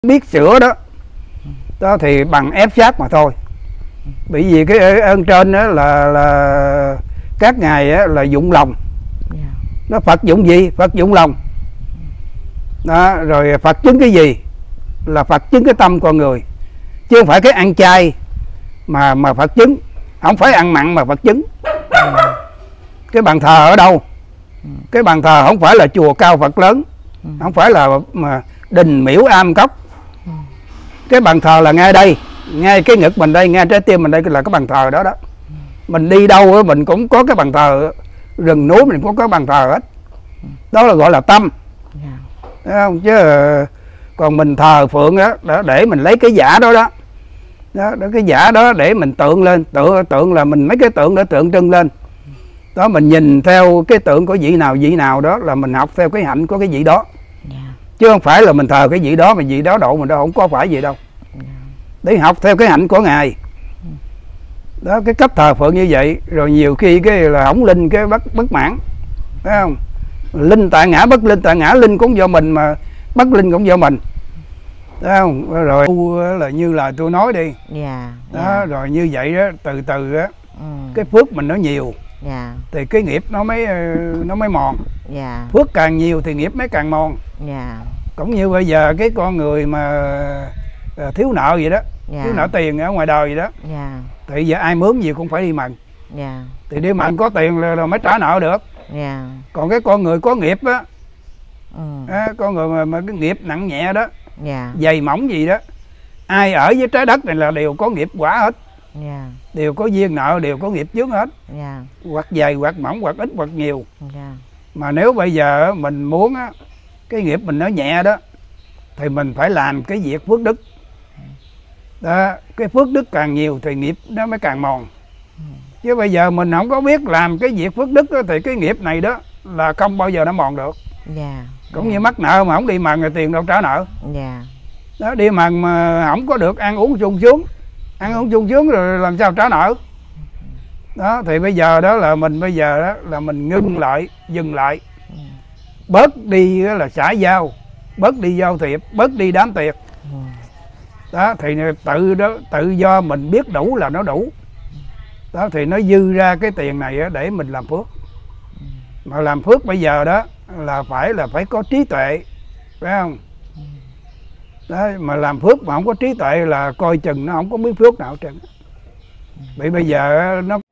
biết sửa đó, đó thì bằng ép sát mà thôi. Bởi vì cái ơn trên đó là các ngài á, là dụng lòng. Nó Phật dụng gì? Phật dụng lòng. Đó, rồi Phật chứng cái gì? Là Phật chứng cái tâm con người, chứ không phải cái ăn chay mà Phật chứng, không phải ăn mặn mà Phật chứng. Cái bàn thờ ở đâu? Cái bàn thờ không phải là chùa cao Phật lớn, không phải là mà đình miễu am cốc. Cái bàn thờ là ngay đây, ngay cái ngực mình đây, ngay trái tim mình đây là cái bàn thờ đó đó. Mình đi đâu mình cũng có cái bàn thờ, rừng núi mình cũng có bàn thờ hết. Đó là gọi là tâm. Thấy không? Chứ còn mình thờ phượng đó để mình lấy cái giả đó đó. Đó, cái giả đó để mình tượng lên, tượng là mình mấy cái tượng để tượng trưng lên. Đó, mình nhìn theo cái tượng của vị nào đó là mình học theo cái hạnh của cái vị đó. Chứ không phải là mình thờ cái vị đó mà vị đó độ mình đâu, không có phải vậy đâu. Để học theo cái hạnh của ngài. Đó, cái cách thờ phượng như vậy. Rồi nhiều khi cái là hỏng linh cái bất mãn, thấy không? Linh tại ngã, bất linh tại ngã, linh cũng do mình mà bất linh cũng do mình, thấy không? Rồi là như là tôi nói đi, đó, rồi như vậy đó, từ từ á, cái phước mình nó nhiều, thì cái nghiệp nó mới mòn. Phước càng nhiều thì nghiệp mới càng mòn. Cũng như bây giờ cái con người mà thiếu nợ vậy đó, thiếu nợ tiền ở ngoài đời vậy đó, thì giờ ai mướn gì cũng phải đi mần. Thì đi mần có tiền là mới trả nợ được. Còn cái con người có nghiệp á, con người mà cái nghiệp nặng nhẹ đó, dày mỏng gì đó, ai ở với trái đất này là đều có nghiệp quả hết. Đều có duyên nợ, đều có nghiệp chướng hết. Hoặc dày, hoặc mỏng, hoặc ít, hoặc nhiều. Mà nếu bây giờ mình muốn á, cái nghiệp mình nó nhẹ đó, thì mình phải làm cái việc phước đức. Đó, cái phước đức càng nhiều thì nghiệp nó mới càng mòn. Chứ bây giờ mình không có biết làm cái việc phước đức đó, thì cái nghiệp này đó là không bao giờ nó mòn được. Cũng như mắc nợ mà không đi mần rồi tiền đâu trả nợ. Đó, đi mần mà không có được ăn uống sung sướng, ăn uống sung sướng rồi làm sao trả nợ. Đó, thì bây giờ đó là mình bây giờ đó là mình ngưng lại, dừng lại, bớt đi là xã giao, bớt đi giao thiệp, bớt đi đám tiệc. Đó, thì tự do mình biết đủ là nó đủ. Đó, thì nó dư ra cái tiền này để mình làm phước. Mà làm phước bây giờ đó là phải có trí tuệ, phải không? Đó, mà làm phước mà không có trí tuệ là coi chừng nó không có miếng phước nào hết trơn. Vì bây giờ nó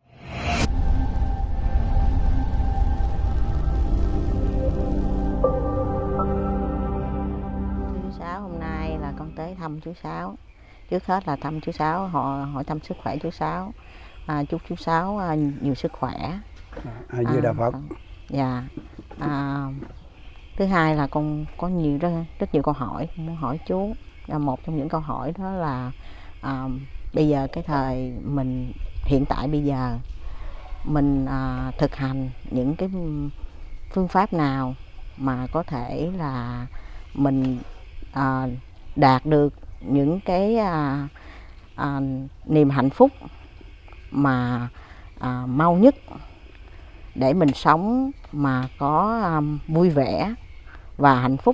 chú Sáu hôm nay là con tới thăm chú Sáu. Trước hết là thăm chú Sáu, hỏi thăm sức khỏe chú Sáu. Chúc chú Sáu nhiều sức khỏe. Như Đạo Phật. Dạ. Thứ hai là con có rất nhiều câu hỏi muốn hỏi chú. Một trong những câu hỏi đó là bây giờ cái thời mình hiện tại bây giờ mình thực hành những cái phương pháp nào mà có thể là mình đạt được những cái niềm hạnh phúc mà mau nhất để mình sống mà có vui vẻ và hạnh phúc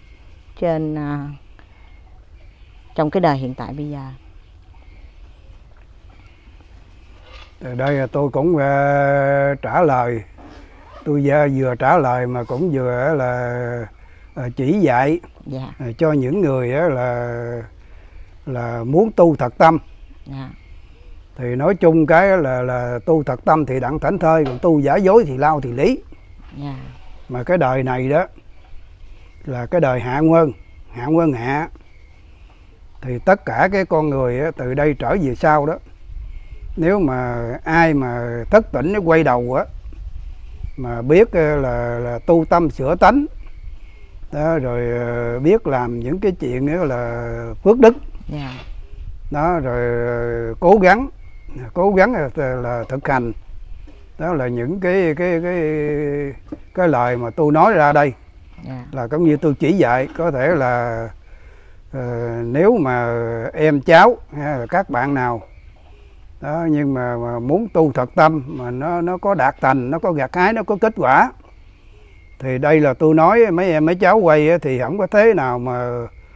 trong cái đời hiện tại bây giờ. Từ đây tôi cũng trả lời, tôi vừa trả lời mà cũng vừa là chỉ dạy cho những người là muốn tu thật tâm. Thì nói chung cái là tu thật tâm thì đặng thảnh thơi, còn tu giả dối thì lao thì lý. Mà cái đời này đó là cái đời hạ quân hạ. Thì tất cả cái con người từ đây trở về sau đó, nếu mà ai mà thức tỉnh quay đầu á, mà biết là tu tâm sửa tánh đó, rồi biết làm những cái chuyện đó là phước đức. Đó, rồi cố gắng là thực hành. Đó là những cái lời mà tôi nói ra đây. Là cũng như tôi chỉ dạy, có thể là nếu mà em cháu hay là các bạn nào đó, nhưng mà muốn tu thật tâm mà nó có đạt thành, nó có gặt hái, nó có kết quả, thì đây là tôi nói mấy em mấy cháu quay thì không có thế nào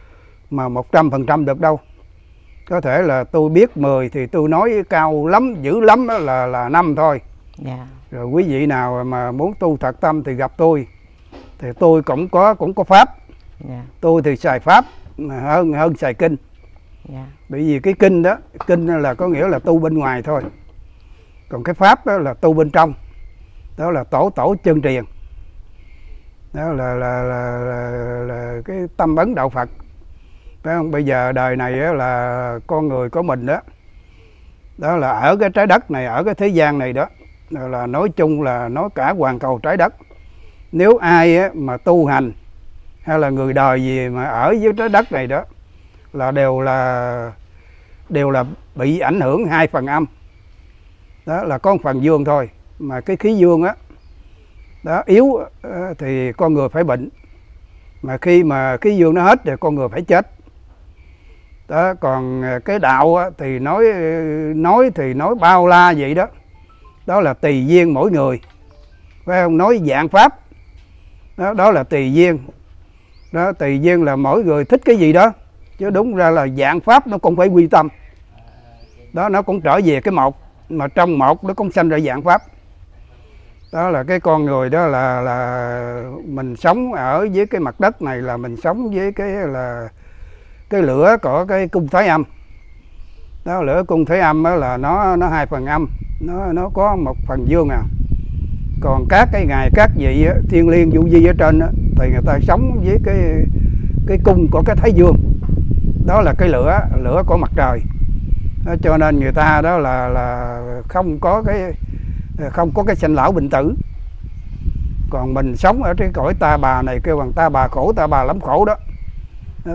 mà 100% được đâu. Có thể là tôi biết 10 thì tôi nói cao lắm, dữ lắm là 5 thôi. Rồi quý vị nào mà muốn tu thật tâm thì gặp tôi. Thì tôi cũng có pháp. Tôi thì xài pháp hơn xài kinh. Bởi vì cái kinh đó, kinh là có nghĩa là tu bên ngoài thôi. Còn cái pháp đó là tu bên trong. Đó là tổ chân truyền. Đó là cái tâm ấn đạo Phật. Phải không? Bây giờ đời này là con người của mình đó. Đó là ở cái trái đất này, ở cái thế gian này đó, là nói chung là nói cả hoàn cầu trái đất. Nếu ai mà tu hành hay là người đời gì mà ở dưới trái đất này đó là đều là bị ảnh hưởng 2 phần âm. Đó là có 1 phần dương thôi. Mà cái khí dương đó yếu thì con người phải bệnh. Mà khi mà khí dương nó hết thì con người phải chết. Đó, còn cái đạo thì nói thì nói bao la vậy đó. Đó là tùy duyên mỗi người. Phải không? Nói dạng pháp. Đó là tùy duyên. Đó, tùy duyên là mỗi người thích cái gì đó. Chứ đúng ra là dạng pháp nó cũng phải quy tâm. Đó, nó cũng trở về cái một. Mà trong một nó cũng sanh ra dạng pháp. Đó là cái con người đó là mình sống ở dưới cái mặt đất này, là mình sống với cái lửa của cái cung Thái Âm. Đó, lửa cung Thái Âm đó là nó 2 phần âm, nó có 1 phần dương à. Còn các cái ngài các vị thiên liêng vũ vi ở trên đó, thì người ta sống với cái cung của cái Thái Dương. Đó là cái lửa của mặt trời. Đó, cho nên người ta đó là không có cái sanh lão bệnh tử. Còn mình sống ở cái cõi ta bà này kêu bằng ta bà khổ, ta bà lắm khổ đó. Đó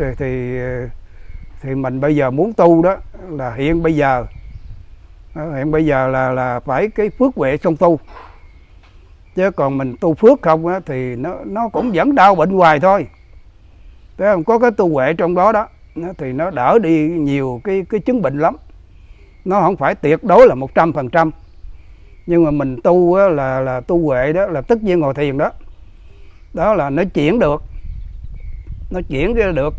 thì mình bây giờ muốn tu đó là hiện bây giờ là phải cái phước huệ xong tu. Chứ còn mình tu phước không á, thì nó cũng vẫn đau bệnh hoài thôi. Thấy không? Có cái tu huệ trong đó thì nó đỡ đi nhiều cái chứng bệnh lắm. Nó không phải tuyệt đối là 100%. Nhưng mà mình tu á, là tu huệ đó, là tất nhiên ngồi thiền đó. Đó là nó chuyển được. Nó chuyển được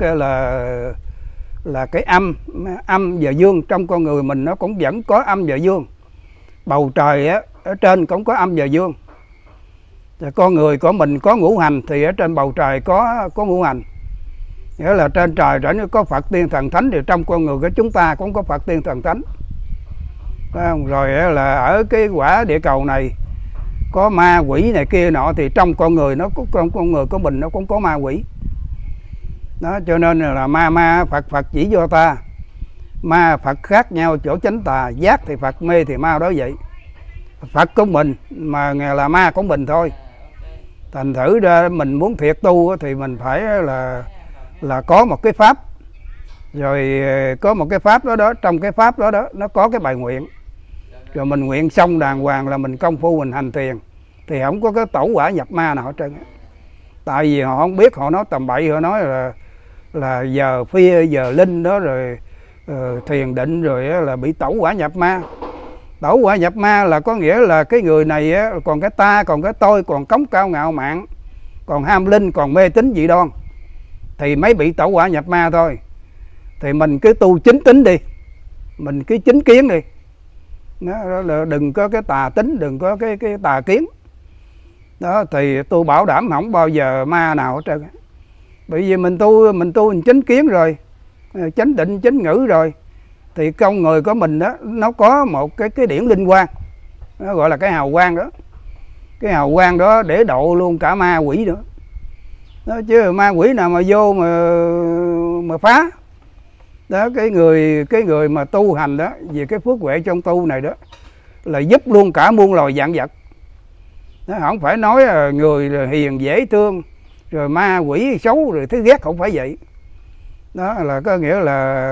là cái âm và dương trong con người mình nó cũng vẫn có âm và dương. Bầu trời á, ở trên cũng có âm và dương. Con người của mình có ngũ hành thì ở trên bầu trời có ngũ hành. Nghĩa là trên trời trở có Phật tiên thần thánh, thì trong con người của chúng ta cũng có Phật tiên thần thánh. Phải không? Rồi là ở cái quả địa cầu này có ma quỷ này kia nọ, thì trong con người con người của mình nó cũng có ma quỷ. Đó, cho nên là ma Phật chỉ cho ta. Ma Phật khác nhau chỗ chánh tà, giác thì Phật, mê thì ma đó vậy. Phật của mình mà là ma của mình thôi. Thành thử ra mình muốn thiệt tu thì mình phải là có một cái pháp. Rồi có một cái pháp đó, trong cái pháp đó nó có cái bài nguyện. Rồi mình nguyện xong đàng hoàng là mình công phu mình hành thiền, thì không có cái tẩu quả nhập ma nào hết trơn. Tại vì họ không biết, họ nói tầm bậy, họ nói là giờ phia giờ linh đó, rồi thiền định rồi là bị tẩu quả nhập ma. Tẩu quả nhập ma là có nghĩa là cái người này còn cái ta, còn cái tôi, còn cống cao ngạo mạn, còn ham linh, còn mê tín dị đoan, thì mới bị tẩu quả nhập ma thôi. Thì mình cứ tu chính tính đi, mình cứ chính kiến đi. Đó là đừng có cái tà tính, đừng có cái tà kiến. Đó thì tôi bảo đảm không bao giờ ma nào hết trơn. Bởi vì mình tu chính kiến rồi, chánh định chánh ngữ rồi, thì con người của mình đó nó có một cái điển linh quang, nó gọi là cái hào quang đó. Cái hào quang đó để độ luôn cả ma quỷ nữa. Đó, chứ ma quỷ nào mà vô mà phá. Đó, cái người mà tu hành đó, vì cái phước huệ trong tu này đó là giúp luôn cả muôn loài vạn vật. Đó, không phải nói người hiền dễ thương, rồi ma quỷ xấu rồi thứ ghét, không phải vậy. Đó là có nghĩa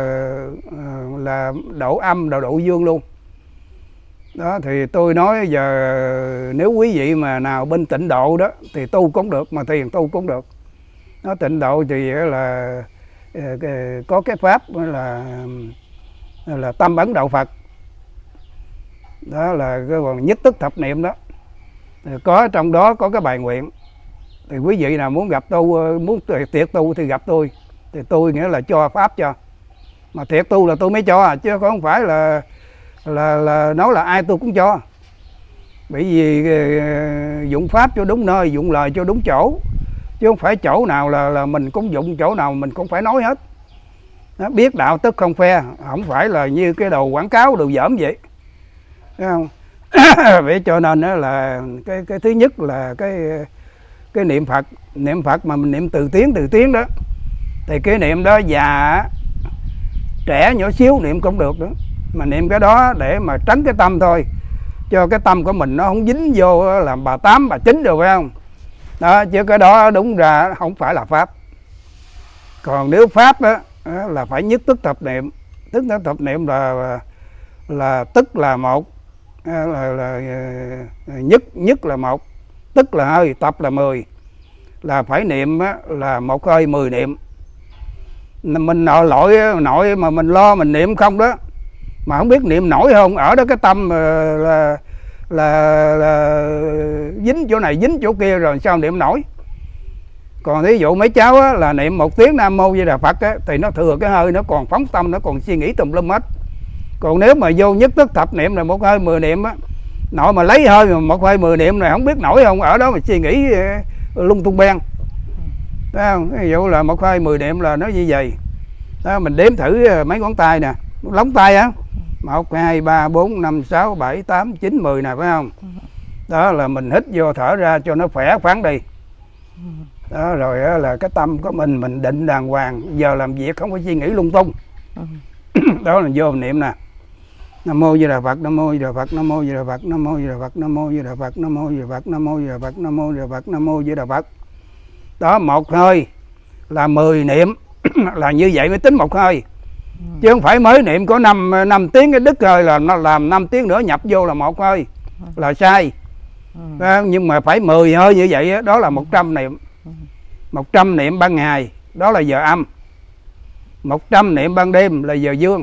là độ âm độ dương luôn. Đó thì tôi nói giờ nếu quý vị mà nào bên tịnh độ đó thì tu cũng được, mà thiền tu cũng được. Nó tịnh độ thì là có cái pháp là tâm ấn đạo Phật. Đó là cái còn nhất tức thập niệm đó. Có trong đó có cái bài nguyện. Thì quý vị nào muốn gặp tu, muốn tuyệt tu thì gặp tôi. thì tôi nghĩa là cho pháp cho, mà thiệt tu là tôi mới cho, chứ không phải là nói là ai tôi cũng cho. Bởi vì dụng pháp cho đúng nơi, dụng lời cho đúng chỗ, chứ không phải chỗ nào là mình cũng dụng, chỗ nào mình cũng phải nói hết. Nó biết đạo tức không phe, không phải là như cái đồ quảng cáo đồ dởm vậy, thấy không? Vậy cho nên đó là cái thứ nhất là cái niệm Phật mà mình niệm từ tiếng đó, thì cái niệm đó già trẻ nhỏ xíu niệm cũng được nữa, mà niệm cái đó để mà tránh cái tâm thôi, cho cái tâm của mình nó không dính vô làm bà tám bà chín được, phải không? Đó, chứ cái đó đúng ra không phải là pháp. Còn nếu pháp á là phải nhất tức thập niệm. Tức thập niệm là tức là một, là nhất là một, tức là hơi, tập là 10, là phải niệm là một hơi 10 niệm. Mình nội mà mình lo mình niệm không đó, mà không biết niệm nổi không, ở đó cái tâm là dính chỗ này dính chỗ kia rồi sao niệm nổi. Còn ví dụ mấy cháu á, là niệm 1 tiếng Nam Mô Di Đà Phật á, thì nó thừa cái hơi, nó còn phóng tâm, nó còn suy nghĩ tùm lum hết. Còn nếu mà vô nhất tức thập niệm là một hơi 10 niệm á, nội mà lấy hơi mà một hơi 10 niệm này không biết nổi không, ở đó mà suy nghĩ lung tung beng, thấy không? Ví dụ là một hơi 10 niệm là nó như vậy đó. Mình đếm thử mấy ngón tay nè, lóng tay á, 1, 2, 3, 4, 5, 6, 7, 8, 9, 10 nè, phải không? Đó là mình hít vô thở ra cho nó khỏe khoắn đi. Đó rồi đó là cái tâm của mình định đàng hoàng, giờ làm việc không có suy nghĩ lung tung. Đó là vô niệm nè, Nam Mô Di Đà Phật, Nam Mô Di Đà Phật, Nam Mô Di Đà Phật, Nam Mô Di Đà Phật, Nam Mô Di Đà Phật, Nam Mô Di Đà Phật, Nam Mô Di Đà Phật, Nam Mô Di Đà Phật, Nam Mô Di Đà Phật. Đó, một hơi là 10 niệm là như vậy mới tính một hơi. Chứ không phải mới niệm có 5 tiếng cái đứt hơi là nó làm 5 tiếng nữa nhập vô là một hơi, là sai. Nhưng mà phải 10 hơi như vậy đó, đó là 100 niệm. 100 niệm ban ngày đó là giờ âm, 100 niệm ban đêm là giờ dương.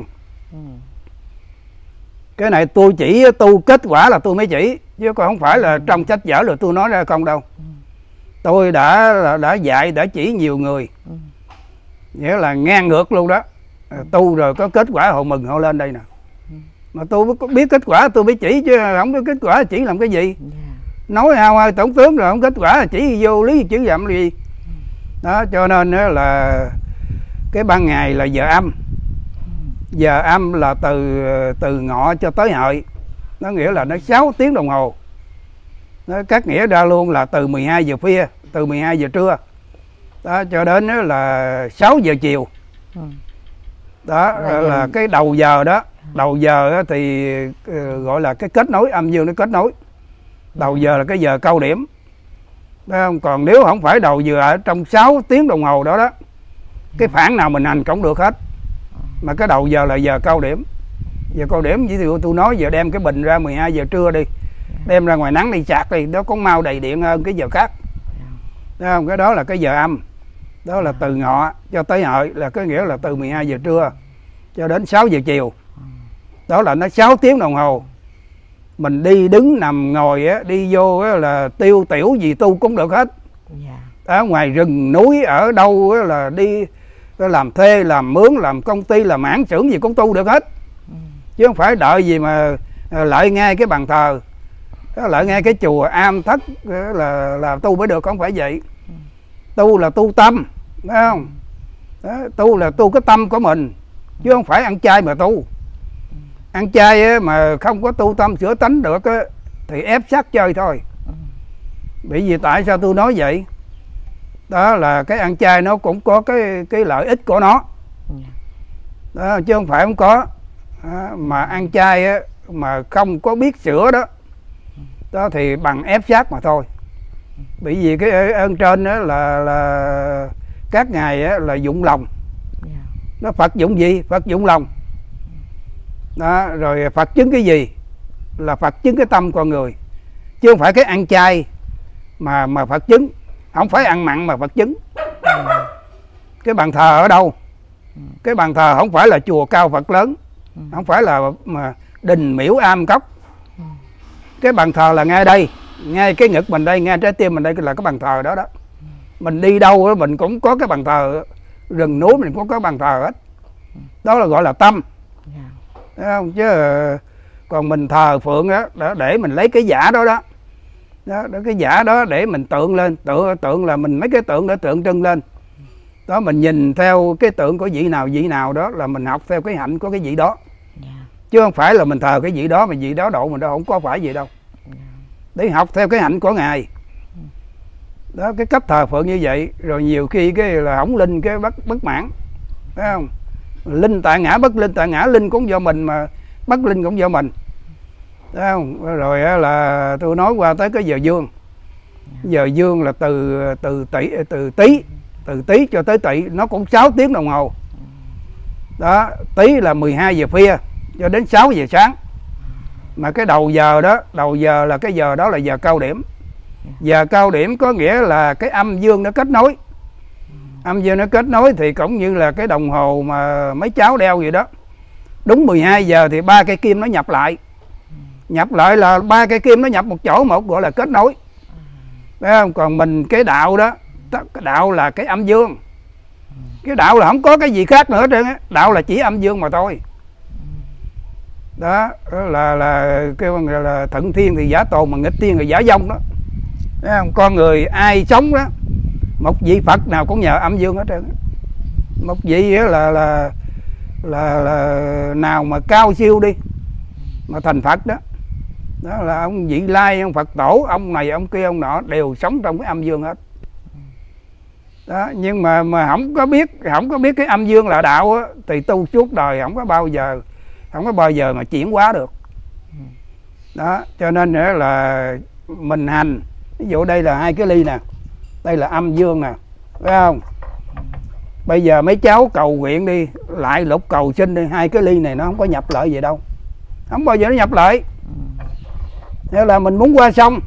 Cái này tôi chỉ tu kết quả là tôi mới chỉ, chứ còn không phải là trong sách vở rồi tôi nói ra không đâu. Tôi đã dạy, đã chỉ nhiều người, nghĩa là ngang ngược luôn đó. Tu rồi có kết quả họ mừng họ lên đây nè, mà tôi biết kết quả tôi mới chỉ, chứ không biết kết quả chỉ làm cái gì. Nói hao hai tổng tướng rồi không kết quả là chỉ vô lý chữ dặm gì đó. Cho nên là cái ban ngày là giờ âm. Giờ âm là từ ngọ cho tới hợi, nó nghĩa là nó 6 tiếng đồng hồ. Nó cắt nghĩa ra luôn là từ 12 giờ khuya, từ 12 giờ trưa đó cho đến là 6 giờ chiều. Đó là cái đầu giờ đó. Đầu giờ thì gọi là cái kết nối, âm dương nó kết nối. Đầu giờ là cái giờ cao điểm, thấy không? Còn nếu không phải đầu giờ ở trong 6 tiếng đồng hồ đó đó, cái phản nào mình hành cũng được hết. Mà cái đầu giờ là giờ cao điểm. Giờ cao điểm, ví dụ tôi nói giờ đem cái bình ra 12 giờ trưa đi, đem ra ngoài nắng đi sạc đi, nó có mau đầy điện hơn cái giờ khác, thấy không? Cái đó là cái giờ âm. Đó là từ ngọ cho tới hợi, là cái nghĩa là từ 12 giờ trưa cho đến 6 giờ chiều. Đó là nó 6 tiếng đồng hồ. Mình đi đứng nằm ngồi á, đi vô á, là tiêu tiểu gì tu cũng được hết. Ở ngoài rừng núi ở đâu á, là đi làm thuê, làm mướn, làm công ty, làm hãng xưởng gì cũng tu được hết. Chứ không phải đợi gì mà lại ngay cái bàn thờ, lại ngay cái chùa am thất là tu mới được, không phải vậy. Tu là tu tâm, phải không? Đó, tu là tu cái tâm của mình, chứ không phải ăn chay mà tu. Ăn chay á, mà không có tu tâm sửa tánh được á, thì ép sát chơi thôi. Bởi vì tại sao tôi nói vậy? Đó là cái ăn chay nó cũng có cái lợi ích của nó đó, chứ không phải không có. Đó, mà ăn chay á, mà không có biết sửa đó, đó thì bằng ép sát mà thôi. Bởi vì cái ơn trên đó là các ngài á, là dụng lòng. Nó Phật dụng gì? Phật dụng lòng đó. Rồi Phật chứng cái gì? Là Phật chứng cái tâm con người, chứ không phải cái ăn chay mà Phật chứng. Không phải ăn mặn mà Phật chứng. Cái bàn thờ ở đâu? Cái bàn thờ không phải là chùa cao Phật lớn, không phải là mà đình miễu am cốc. Cái bàn thờ là ngay đây, ngay cái ngực mình đây, ngay trái tim mình đây là cái bàn thờ đó đó. Mình đi đâu đó mình cũng có cái bàn thờ rừng núi mình cũng có bàn thờ hết. Đó là gọi là tâm. Thấy không? Chứ còn mình thờ phượng đó để mình lấy cái giả đó đó. Đó, cái giả đó để mình tượng lên, tượng là mình mấy cái tượng để tượng trưng lên. Đó, mình nhìn theo cái tượng của vị nào đó là mình học theo cái hạnh của cái vị đó. Chứ không phải là mình thờ cái vị đó mà vị đó độ mình đâu, không có phải vậy đâu. Để học theo cái hạnh của Ngài. Đó, cái cách thờ phượng như vậy. Rồi nhiều khi cái là hỏng linh cái bất mãn. Thấy không? Linh tại ngã, bất linh tại ngã, linh cũng do mình mà bất linh cũng do mình. Thấy không? Rồi là tôi nói qua tới cái giờ dương. Giờ dương là từ tý cho tới tỵ, nó cũng 6 tiếng đồng hồ. Đó, tý là 12 giờ khuya cho đến 6 giờ sáng. Mà cái đầu giờ đó, đầu giờ là cái giờ đó là giờ cao điểm. Giờ cao điểm có nghĩa là cái âm dương nó kết nối. Âm dương nó kết nối thì cũng như là cái đồng hồ mà mấy cháu đeo vậy đó. Đúng 12 giờ thì 3 cây kim nó nhập lại. Nhập lại là 3 cây kim nó nhập một chỗ một, gọi là kết nối. Thấy không? Còn mình cái đạo đó, cái đạo là cái âm dương. Cái đạo là không có cái gì khác nữa hết trơn á. Đạo là chỉ âm dương mà thôi. Đó là kêu là thuận thiên thì giả tồn, mà nghịch thiên thì giả vong đó. Thấy không? Con người ai sống đó, một vị Phật nào cũng nhờ âm dương hết trơn. Một vị là nào mà cao siêu đi mà thành Phật đó. Đó là ông Vị Lai, ông Phật Tổ, ông này ông kia ông nọ đều sống trong cái âm dương hết. Đó, nhưng mà không có biết cái âm dương là đạo á, thì tu suốt đời không có bao giờ mà chuyển hóa được. Đó, cho nên là mình hành, ví dụ đây là 2 cái ly nè, đây là âm dương nè, phải không? Bây giờ mấy cháu cầu nguyện đi, lại lục cầu xin đi, 2 cái ly này nó không có nhập lại gì đâu, không bao giờ nó nhập lại. Thế là mình muốn qua sông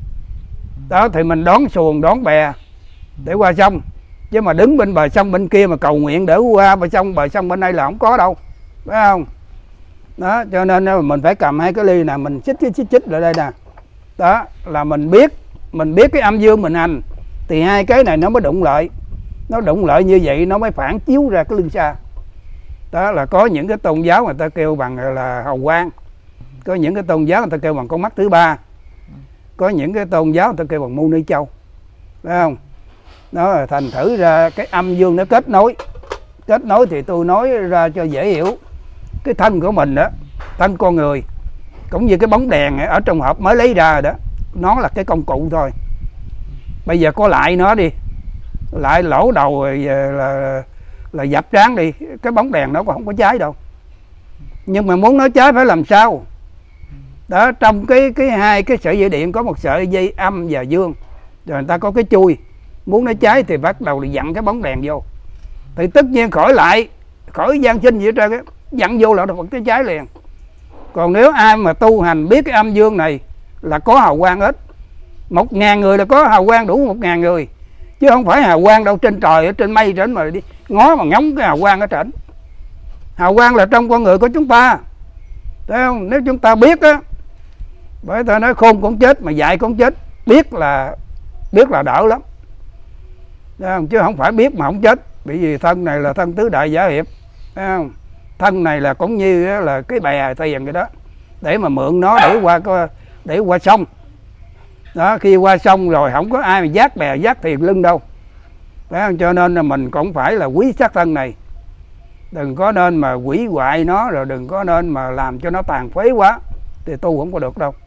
đó thì mình đón xuồng đón bè để qua sông, chứ mà đứng bên bờ sông bên kia mà cầu nguyện để qua bờ sông bên đây là không có đâu, phải không? Đó, cho nên mình phải cầm 2 cái ly nè, mình xích lại đây nè. Đó là mình biết cái âm dương mình hành thì 2 cái này nó mới đụng lại. Nó đụng lại như vậy nó mới phản chiếu ra cái lưng xa. Đó là có những cái tôn giáo người ta kêu bằng là hào quang, có những cái tôn giáo người ta kêu bằng con mắt thứ ba, có những cái tôn giáo người ta kêu bằng mô ni châu, phải không? Nó là thành thử ra cái âm dương nó kết nối thì tôi nói ra cho dễ hiểu. Cái thân của mình đó, thân con người cũng như cái bóng đèn ở trong hộp mới lấy ra rồi đó, nó là cái công cụ thôi. Bây giờ có lại nó đi, lại lỗ đầu rồi là dập trán đi, cái bóng đèn nó còn không có cháy đâu. Nhưng mà muốn nó cháy phải làm sao? Đó, trong cái 2 cái sợi dây điện có một sợi dây âm và dương, rồi người ta có cái chui, muốn nó cháy thì bắt đầu dặn cái bóng đèn vô, thì tất nhiên khỏi gian sinh gì hết trơn á, dặn vô là nó vẫn cháy liền. Còn nếu ai mà tu hành biết cái âm dương này là có hào quang hết, 1000 người là có hào quang đủ 1000 người, chứ không phải hào quang đâu trên trời ở trên mây trên mà đi ngó mà ngóng cái hào quang ở trên. Hào quang là trong con người của chúng ta, thấy không? Nếu chúng ta biết á, bởi ta nói khôn cũng chết mà dạy cũng chết, biết là đỡ lắm, thấy không? Chứ không phải biết mà không chết. Bởi vì thân này là thân tứ đại giả hiệp, thấy không? Thân này là cũng như là cái bè thuyền vậy đó, để mà mượn nó để qua sông. Đó, khi qua sông rồi không có ai mà vác bè vác thuyền lưng đâu, phải không? Cho nên là mình cũng phải là quý xác thân này, đừng có nên mà hủy hoại nó, rồi đừng có nên mà làm cho nó tàn phế quá thì tu không có được đâu.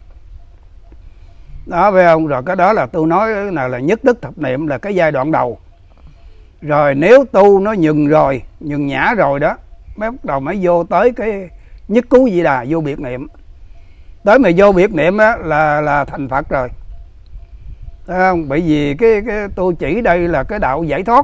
Đó, phải không? Rồi cái đó là tôi nói là nhất đức thập niệm là cái giai đoạn đầu. Rồi nếu tu nó nhừng nhã rồi đó, mới bắt đầu mới vô tới cái nhất cú di đà, vô biệt niệm. Tới mà vô biệt niệm á là thành Phật rồi, thấy không? Bởi vì cái tôi chỉ đây là cái đạo giải thoát.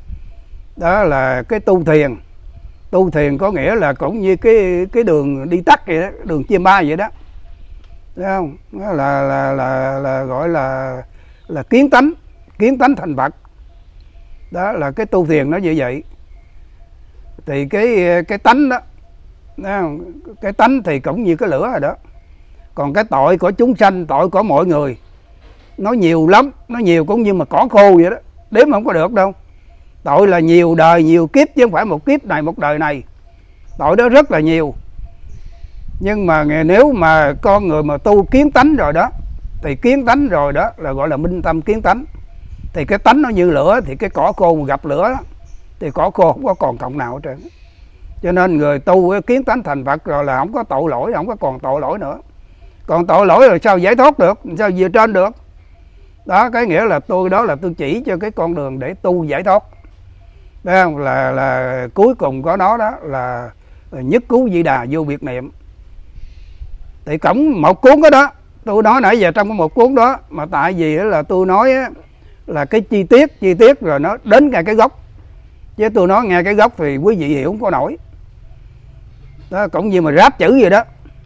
Đó là cái tu thiền. Tu thiền có nghĩa là cũng như cái đường đi tắt vậy đó, đường chim ba vậy đó, thấy không? Nó là gọi là kiến tánh thành Phật. Đó là cái tu thiền nó như vậy. Thì cái tánh đó, thấy không? Cái tánh thì cũng như cái lửa rồi đó. Còn cái tội của chúng sanh, tội của mọi người nó nhiều lắm, nó nhiều cũng như mà cỏ khô vậy đó, đếm không có được đâu. Tội là nhiều đời nhiều kiếp, chứ không phải một kiếp này một đời này. Tội đó rất là nhiều. Nhưng mà nếu mà con người mà tu kiến tánh rồi đó, thì kiến tánh rồi đó là gọi là minh tâm kiến tánh. Thì cái tánh nó như lửa, thì cái cỏ khô mà gặp lửa thì cỏ khô không có còn cọng nào hết trơn. Cho nên người tu kiến tánh thành Phật rồi là không có tội lỗi, không có còn tội lỗi nữa. Còn tội lỗi rồi sao giải thoát được, sao về trên được? Đó, cái nghĩa là đó là tôi chỉ cho cái con đường để tu giải thoát. Thấy không? Là cuối cùng có nó đó là nhất cứu Di Đà vô biệt niệm. Thì cổng một cuốn đó, tôi nói nãy giờ trong cái một cuốn đó, mà tại vì là tôi nói là cái chi tiết rồi nó đến ngay cái gốc. Chứ tôi nói ngay cái gốc thì quý vị hiểu không có nổi. Đó, cũng như mà ráp chữ vậy đó.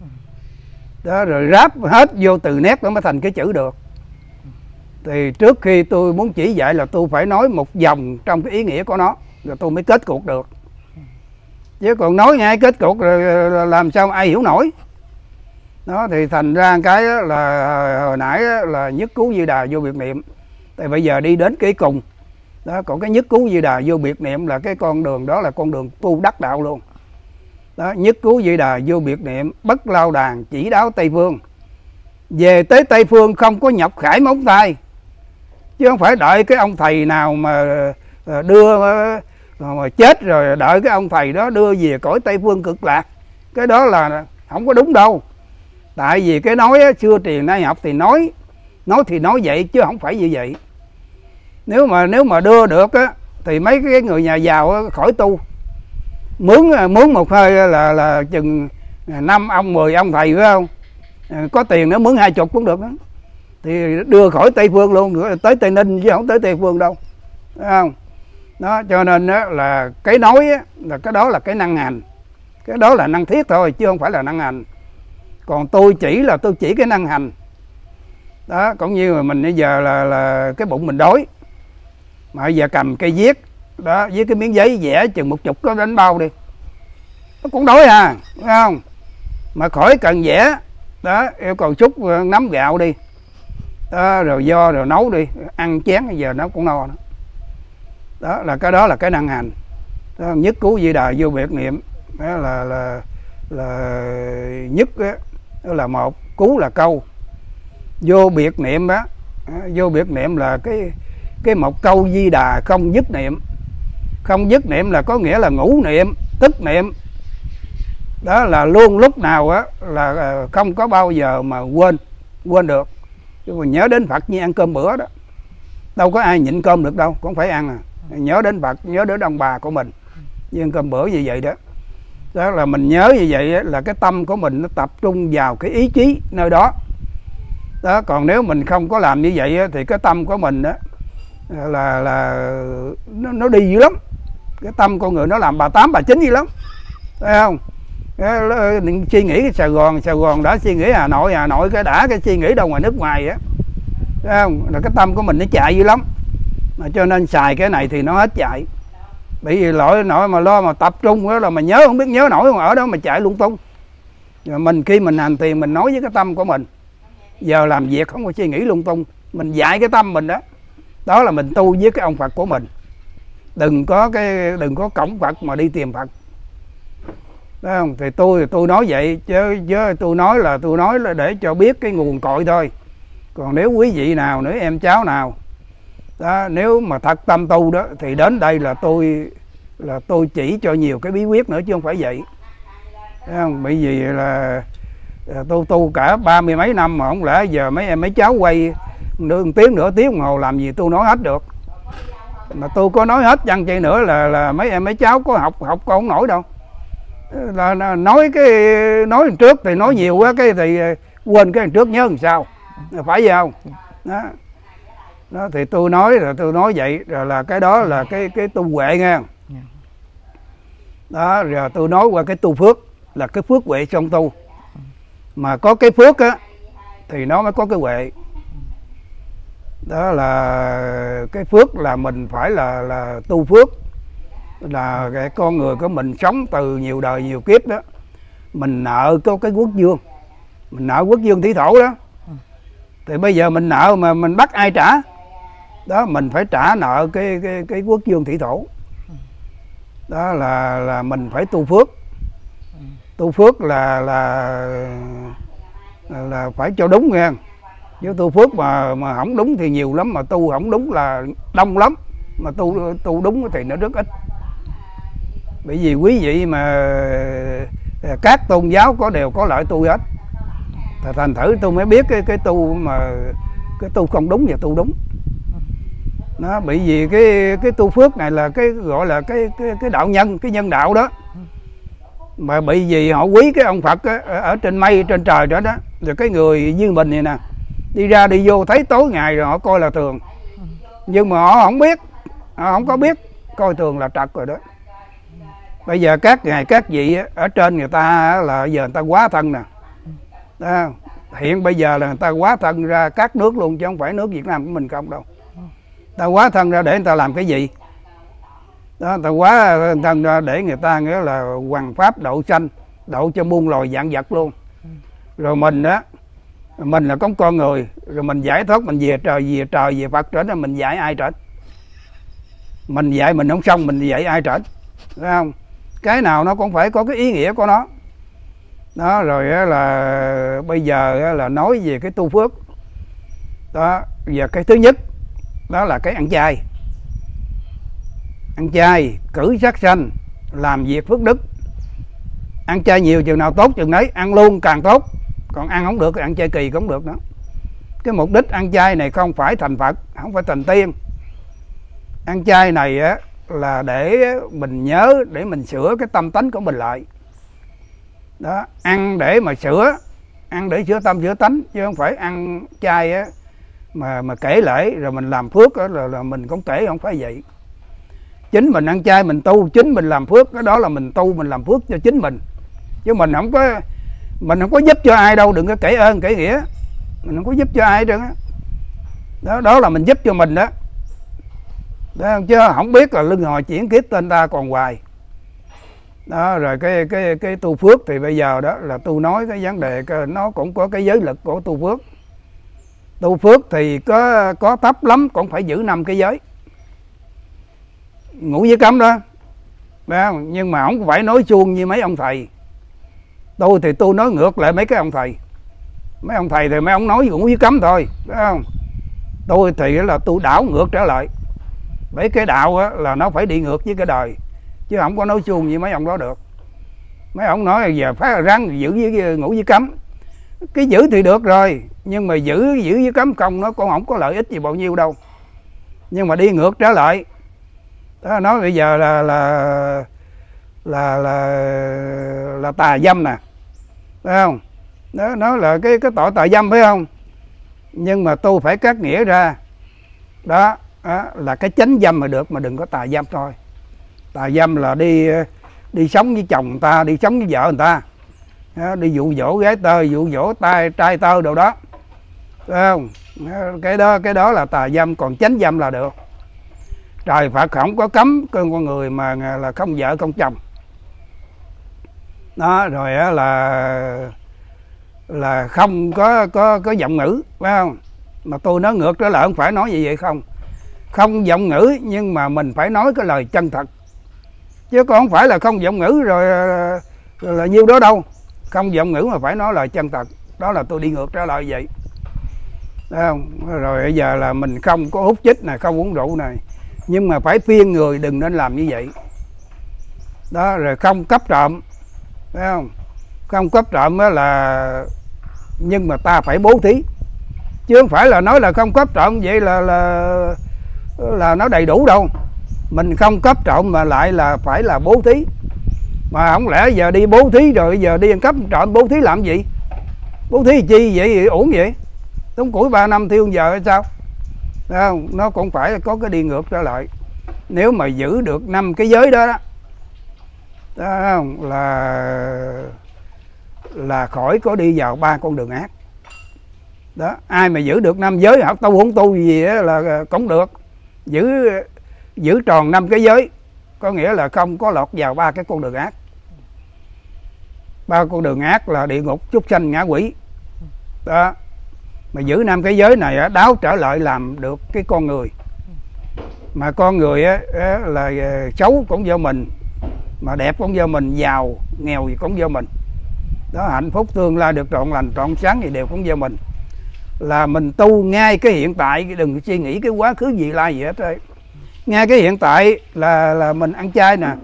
Đó, rồi ráp hết vô từ nét nó mới thành cái chữ được. Thì trước khi tôi muốn chỉ dạy là tôi phải nói một dòng trong cái ý nghĩa của nó, rồi tôi mới kết cuộc được. Chứ còn nói ngay kết cuộc rồi làm sao ai hiểu nổi. Đó, thì thành ra cái là hồi nãy là nhất cứu Di Đà vô biệt niệm. Thì bây giờ đi đến cái cùng. Đó, còn cái nhất cứu Di Đà vô biệt niệm là cái con đường đó là con đường tu đắc đạo luôn. Đó, nhất cứu Di Đà vô biệt niệm, bất lao đàn chỉ đáo Tây Phương. Về tới Tây Phương không có nhọc khải móng tay. Chứ không phải đợi cái ông thầy nào mà đưa mà chết rồi đợi cái ông thầy đó đưa về cõi Tây Phương cực lạc. Cái đó là không có đúng đâu. Tại vì cái nói xưa truyền nay học thì nói thì nói vậy chứ không phải như vậy. Nếu mà đưa được á thì mấy cái người nhà giàu khỏi tu. Mướn một hơi là chừng 5 ông 10 ông thầy phải không? Có tiền nữa mướn 20 cũng được đó. Thì đưa khỏi Tây Phương luôn, tới Tây Ninh chứ không tới Tây Phương đâu. Phải không? Đó, cho nên đó là cái nói là cái đó là cái năng hành. Cái đó là năng thiết thôi chứ không phải là năng hành. Còn tôi chỉ cái năng hành. Đó, cũng như mà mình bây giờ là cái bụng mình đói. Mà bây giờ cầm cây viết đó với cái miếng giấy vẽ chừng 10 có bánh bao đi. Nó cũng đói à, phải không? Mà khỏi cần vẽ. Đó, yêu cầu xúc nắm gạo đi. Đó, rồi rồi nấu đi, ăn chén bây giờ nó cũng no. Đó là cái năng hành. Đó, nhất cứu Di Đà vô biệt niệm. Đó là nhất đó là một, cứu là câu. Vô biệt niệm đó, vô biệt niệm là cái một câu Di Đà không dứt niệm. Không dứt niệm là có nghĩa là ngủ niệm, tức niệm. Đó là luôn lúc nào á là không có bao giờ mà quên được. Chứ mà nhớ đến Phật như ăn cơm bữa đó. Đâu có ai nhịn cơm được đâu, cũng phải ăn à. Nhớ đến Phật, nhớ đến ông bà của mình như ăn cơm bữa như vậy đó. Đó là mình nhớ như vậy á, là cái tâm của mình nó tập trung vào cái ý chí nơi đó. Đó, còn nếu mình không có làm như vậy á, thì cái tâm của mình á là nó đi dữ lắm. Cái tâm con người nó làm bà 8 bà 9 dữ lắm. Thấy không? Suy nghĩ Sài Gòn đã suy nghĩ Hà Nội cái đã cái suy nghĩ đâu ngoài nước ngoài á. Thấy không? Là cái tâm của mình nó chạy dữ lắm. Mà cho nên xài cái này thì nó hết chạy. Bởi vì nội mà lo mà tập trung đó là mà nhớ không biết nhớ nổi mà ở đó mà chạy lung tung. Rồi mình khi mình hành tiền mình nói với cái tâm của mình. Giờ làm việc không có suy nghĩ lung tung. Mình dạy cái tâm mình đó. Đó là mình tu với cái ông Phật của mình. Đừng có cổng Phật mà đi tìm Phật. Đấy không? Thì tôi nói vậy chứ tôi nói là để cho biết cái nguồn cội thôi. Còn nếu quý vị nào, nếu em cháu nào đó, nếu mà thật tâm tu đó thì đến đây là tôi chỉ cho nhiều cái bí quyết nữa chứ không phải vậy. Đấy không? Bởi vì là tôi tu cả 30 mấy năm mà không lẽ giờ mấy em mấy cháu quay nửa tiếng đồng hồ làm gì tôi nói hết được. Mà tôi có nói hết chăng chi nữa là mấy em mấy cháu có học con không nổi đâu. Là nói trước thì nói nhiều quá cái thì quên cái trước nhớ làm sao. Phải vậy không? Đó. Đó thì tôi nói vậy rồi là cái đó là cái tu huệ nghe. Đó rồi tôi nói qua cái tu phước là cái phước huệ trong tu. Mà có cái phước á thì nó mới có cái huệ. Đó là cái phước là mình phải là tu phước. Là cái con người của mình sống từ nhiều đời nhiều kiếp đó. Mình nợ có cái quốc dương. Mình nợ quốc dương thủy thổ đó. Thì bây giờ mình nợ mà mình bắt ai trả? Đó, mình phải trả nợ cái quốc dương thủy thổ. Đó là mình phải tu phước. Tu phước là phải cho đúng nghe. Chứ tu phước mà không đúng thì nhiều lắm, mà tu không đúng là đông lắm, mà tu đúng thì nó rất ít. Bởi vì quý vị mà các tôn giáo đều có lợi tu hết. Thành thử tôi mới biết cái tu mà cái tu không đúng và tu đúng. Nó bởi vì cái tu phước này là cái gọi là cái đạo nhân, cái nhân đạo đó. Mà bởi vì họ quý cái ông Phật á, ở trên mây trên trời đó đó. Rồi cái người như mình này nè, đi ra đi vô thấy tối ngày rồi họ coi là thường. Nhưng mà họ không biết, họ không có biết coi thường là trật rồi đó. Bây giờ các ngài các vị ở trên người ta là giờ người ta hóa thân nè. Đó. Hiện bây giờ là người ta hóa thân ra các nước luôn, chứ không phải nước Việt Nam của mình không đâu. Ta hóa thân ra để người ta làm cái gì? Đó, ta hóa thân ra để người ta nghĩa là hoằng pháp độ sanh, độ cho muôn loài vạn vật luôn. Rồi mình đó, mình là con người, rồi mình giải thoát, mình về trời về Phật trở nên mình dạy ai trở? Mình dạy mình không xong, mình dạy ai trở? Thấy không? Cái nào nó cũng phải có cái ý nghĩa của nó. Đó, rồi là bây giờ là nói về cái tu phước. Đó, và cái thứ nhất đó là cái ăn chay. Ăn chay, cử sát sanh, làm việc phước đức. Ăn chay nhiều chừng nào tốt chừng đấy, ăn luôn càng tốt. Còn ăn không được thì ăn chay kỳ cũng được nữa. Cái mục đích ăn chay này không phải thành Phật, không phải thành tiên. Ăn chay này á là để mình nhớ, để mình sửa cái tâm tánh của mình lại. Đó, ăn để mà sửa, ăn để sửa tâm sửa tánh, chứ không phải ăn chay á mà kể lễ rồi mình làm phước đó là mình cũng kể, không phải vậy. Chính mình ăn chay mình tu, chính mình làm phước, cái đó là mình tu mình làm phước cho chính mình. Chứ mình không có giúp cho ai đâu, đừng có kể ơn kể nghĩa. Mình không có giúp cho ai hết á. Đó là mình giúp cho mình đó. Đó, chứ không biết là luân hồi chuyển kiếp tên ta còn hoài. Đó, rồi cái tu phước thì bây giờ đó là tu nói cái vấn đề nó cũng có cái giới lực của tu phước. Tu phước thì có thấp lắm cũng phải giữ 5 cái giới. Ngủ với cấm đó. Nhưng mà không phải nói suông như mấy ông thầy. Tôi thì tôi nói ngược lại mấy cái ông thầy. Mấy ông thầy thì mấy ông nói ngủ với cấm thôi, phải không? Tôi thì là tôi đảo ngược trở lại. Bởi cái đạo á, là nó phải đi ngược với cái đời, chứ không có nói suông như mấy ông đó được. Mấy ông nói giờ phải răng giữ với ngủ với cấm. Cái giữ thì được rồi, nhưng mà giữ với cấm không nó cũng không có lợi ích gì bao nhiêu đâu. Nhưng mà đi ngược trở lại. Đó, nói bây giờ là tà dâm nè, phải không? Đó, nó là cái tội tà dâm, phải không? Nhưng mà tôi phải cắt nghĩa ra. Đó, là cái chánh dâm mà được, mà đừng có tà dâm thôi. Tà dâm là đi sống với chồng người ta, đi sống với vợ người ta. Đó, đi dụ dỗ gái tơ, dụ dỗ trai tơ đồ đó, phải không? Cái đó là tà dâm, còn chánh dâm là được. Trời Phật không có cấm con người mà là không vợ không chồng. Đó, rồi là không có giọng ngữ, phải không? Mà tôi nói ngược trở lại, không phải nói gì vậy không. Không giọng ngữ, nhưng mà mình phải nói cái lời chân thật. Chứ còn không phải là không giọng ngữ rồi là nhiêu đó đâu. Không giọng ngữ mà phải nói lời chân thật. Đó là tôi đi ngược trở lại vậy. Thấy không? Rồi bây giờ là mình không có hút chích này, không uống rượu này, nhưng mà phải khuyên người đừng nên làm như vậy. Đó, rồi không cắp trộm, thấy không? Không cắp trộm là, nhưng mà ta phải bố thí, chứ không phải là nói là không cắp trộm vậy là nó đầy đủ đâu. Mình không cắp trộm mà lại là phải là bố thí. Mà không lẽ giờ đi bố thí rồi giờ đi ăn cắp trộm bố thí làm gì? Bố thí chi vậy, uổng vậy? Đống củi 3 năm thiêu giờ hay sao? Thấy không? Nó cũng phải có cái đi ngược trở lại. Nếu mà giữ được 5 cái giới đó, thấy không? Là khỏi có đi vào 3 con đường ác. Đó, ai mà giữ được 5 giới, học tu không tu gì đó là cũng được. Giữ tròn 5 cái giới, có nghĩa là không có lọt vào 3 cái con đường ác. 3 con đường ác là địa ngục, súc sanh, ngạ quỷ. Đó. Mà giữ 5 cái giới này đáo trở lại làm được cái con người. Mà con người á là xấu cũng do mình, mà đẹp cũng do mình, giàu nghèo gì cũng do mình. Đó, hạnh phúc tương lai được trọn lành trọn sáng thì đều cũng do mình. Là mình tu ngay cái hiện tại, đừng suy nghĩ cái quá khứ vị lai gì hết thôi. Ngay cái hiện tại là mình ăn chay nè,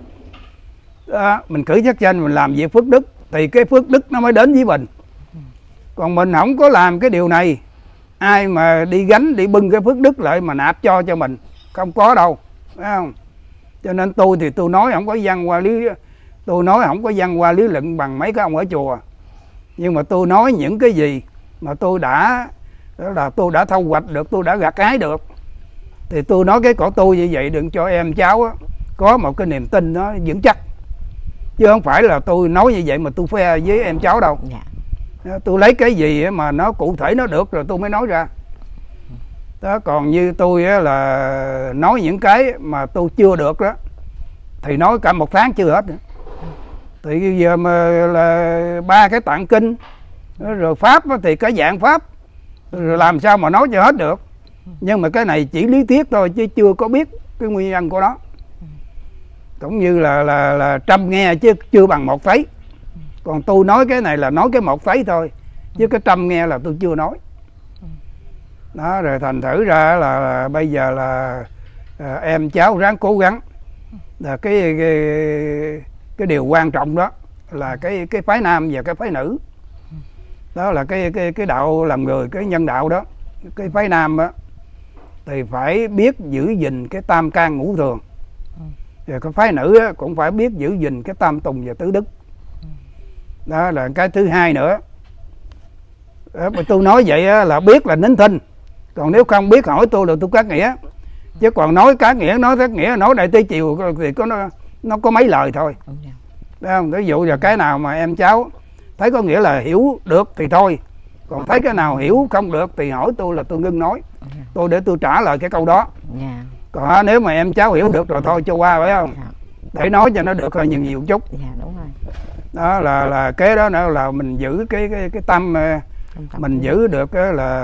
mình cử chức danh, mình làm việc phước đức thì cái phước đức nó mới đến với mình. Còn mình không có làm cái điều này, ai mà đi gánh đi bưng cái phước đức lại mà nạp cho mình, không có đâu, phải không? Cho nên tôi thì tôi nói không có văn qua lý, tôi nói không có văn qua lý luận bằng mấy cái ông ở chùa, nhưng mà tôi nói những cái gì mà tôi đã thâu hoạch được, tôi đã gặt hái được, thì tôi nói cái của tôi như vậy, đừng cho em cháu á, có một cái niềm tin nó vững chắc, chứ không phải là tôi nói như vậy mà tôi khoe với em cháu đâu. Tôi lấy cái gì mà nó cụ thể nó được rồi tôi mới nói ra. Đó, còn như tôi là nói những cái mà tôi chưa được đó thì nói cả một tháng chưa hết nữa. Thì bây giờ mà là 3 cái tạng kinh rồi pháp thì cái dạng pháp, rồi làm sao mà nói cho hết được. Nhưng mà cái này chỉ lý thuyết thôi chứ chưa có biết cái nguyên nhân của nó. Cũng như là trăm nghe chứ chưa bằng một thấy. Còn tôi nói cái này là nói cái một thấy thôi, chứ cái trăm nghe là tôi chưa nói. Đó, rồi thành thử ra là bây giờ là em cháu ráng cố gắng. Là cái điều quan trọng đó là cái phái nam và cái phái nữ. Đó là cái đạo làm người, cái nhân đạo đó. Cái phái nam đó thì phải biết giữ gìn cái tam can ngũ thường. Rồi cái phái nữ đó, cũng phải biết giữ gìn cái tam tùng và tứ đức. Đó là cái thứ hai nữa. Đó, tôi nói vậy là biết là nín thinh. Còn nếu không biết hỏi tôi là tôi cắt nghĩa. Chứ còn nói cá nghĩa, nói thất nghĩa, nói đại tây chiều thì nó có mấy lời thôi. Đấy không? Ví dụ là cái nào mà em cháu thấy có nghĩa là hiểu được thì thôi. Còn thấy cái nào hiểu không được thì hỏi tôi là tôi ngưng nói. Tôi để tôi trả lời cái câu đó. Còn nếu mà em cháu hiểu được rồi thôi cho qua, phải không? Để nói cho nó được hơi nhiều chút. Đúng rồi. Đó là cái đó nữa là mình giữ cái tâm, mình giữ được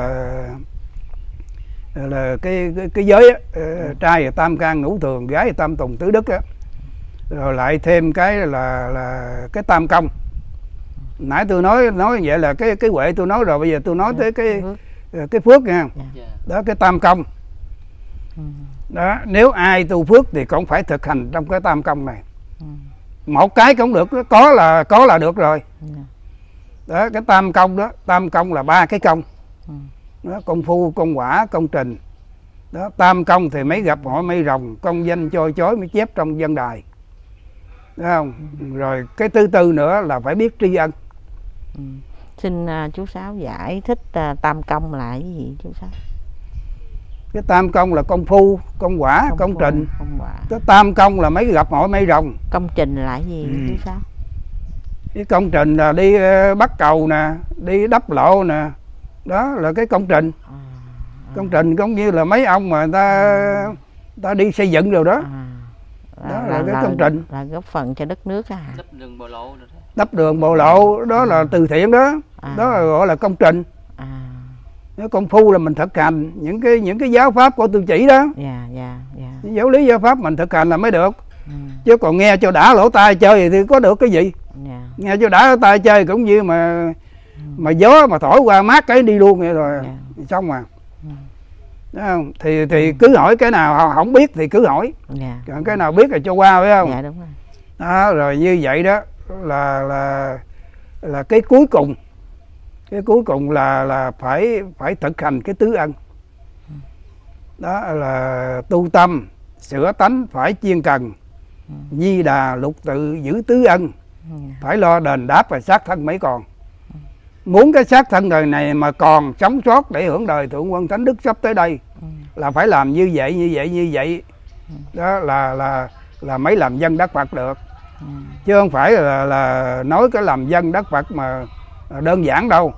là cái giới trai là tam can ngũ thường, gái là tam tùng tứ đức á. Rồi lại thêm cái là cái tam công. Nãy tôi nói vậy là cái huệ tôi nói rồi, bây giờ tôi nói tới cái phước nha. Đó, cái tam công. Đó, nếu ai tu phước thì cũng phải thực hành trong cái tam công này. Một cái cũng được, có là được rồi. Đó, cái tam công đó, tam công là 3 cái công. Đó, công phu, công quả, công trình. Đó, tam công thì mấy gặp hỏi mấy rồng, công danh choi chói mới chép trong văn đài. Đúng không? Rồi cái thứ tư nữa là phải biết tri ân. Xin chú Sáu giải thích tam công là cái gì chú Sáu? Cái tam công là công phu, công quả, công trình. Cái tam công là mấy gặp hỏi mấy rồng. Công trình là cái gì chú Sáu? Cái công trình là đi bắt cầu nè, đi đắp lộ nè. Đó là cái công trình. Công trình cũng như là mấy ông mà người ta đi xây dựng rồi đó. Đó là cái công trình. Là góp phần cho đất nước á. Đắp đường bộ lộ đó là từ thiện đó. Đó là gọi là công trình. Công phu là mình thực hành những cái giáo pháp của tôi chỉ đó. Giáo lý giáo pháp mình thực hành là mới được. Chứ còn nghe cho đã lỗ tai chơi thì có được cái gì. Nghe cho đã lỗ tai chơi cũng như mà gió mà thổi qua mát cái đi luôn vậy rồi. Xong mà. Đúng không? Thì cứ hỏi cái nào không biết thì cứ hỏi. Còn cái nào biết là cho qua, phải không? Đúng rồi. Đó, rồi như vậy đó là cái cuối cùng. Cái cuối cùng là phải thực hành cái tứ ân. Đó là tu tâm, sửa tánh phải chuyên cần. Di đà lục tự giữ tứ ân. Phải lo đền đáp và sát thân mấy còn. Muốn cái xác thân đời này mà còn sống sót để hưởng đời thượng quân thánh đức sắp tới đây là phải làm như vậy. Đó là mới làm dân đắc Phật được. Chứ không phải là nói cái làm dân đắc Phật mà đơn giản đâu.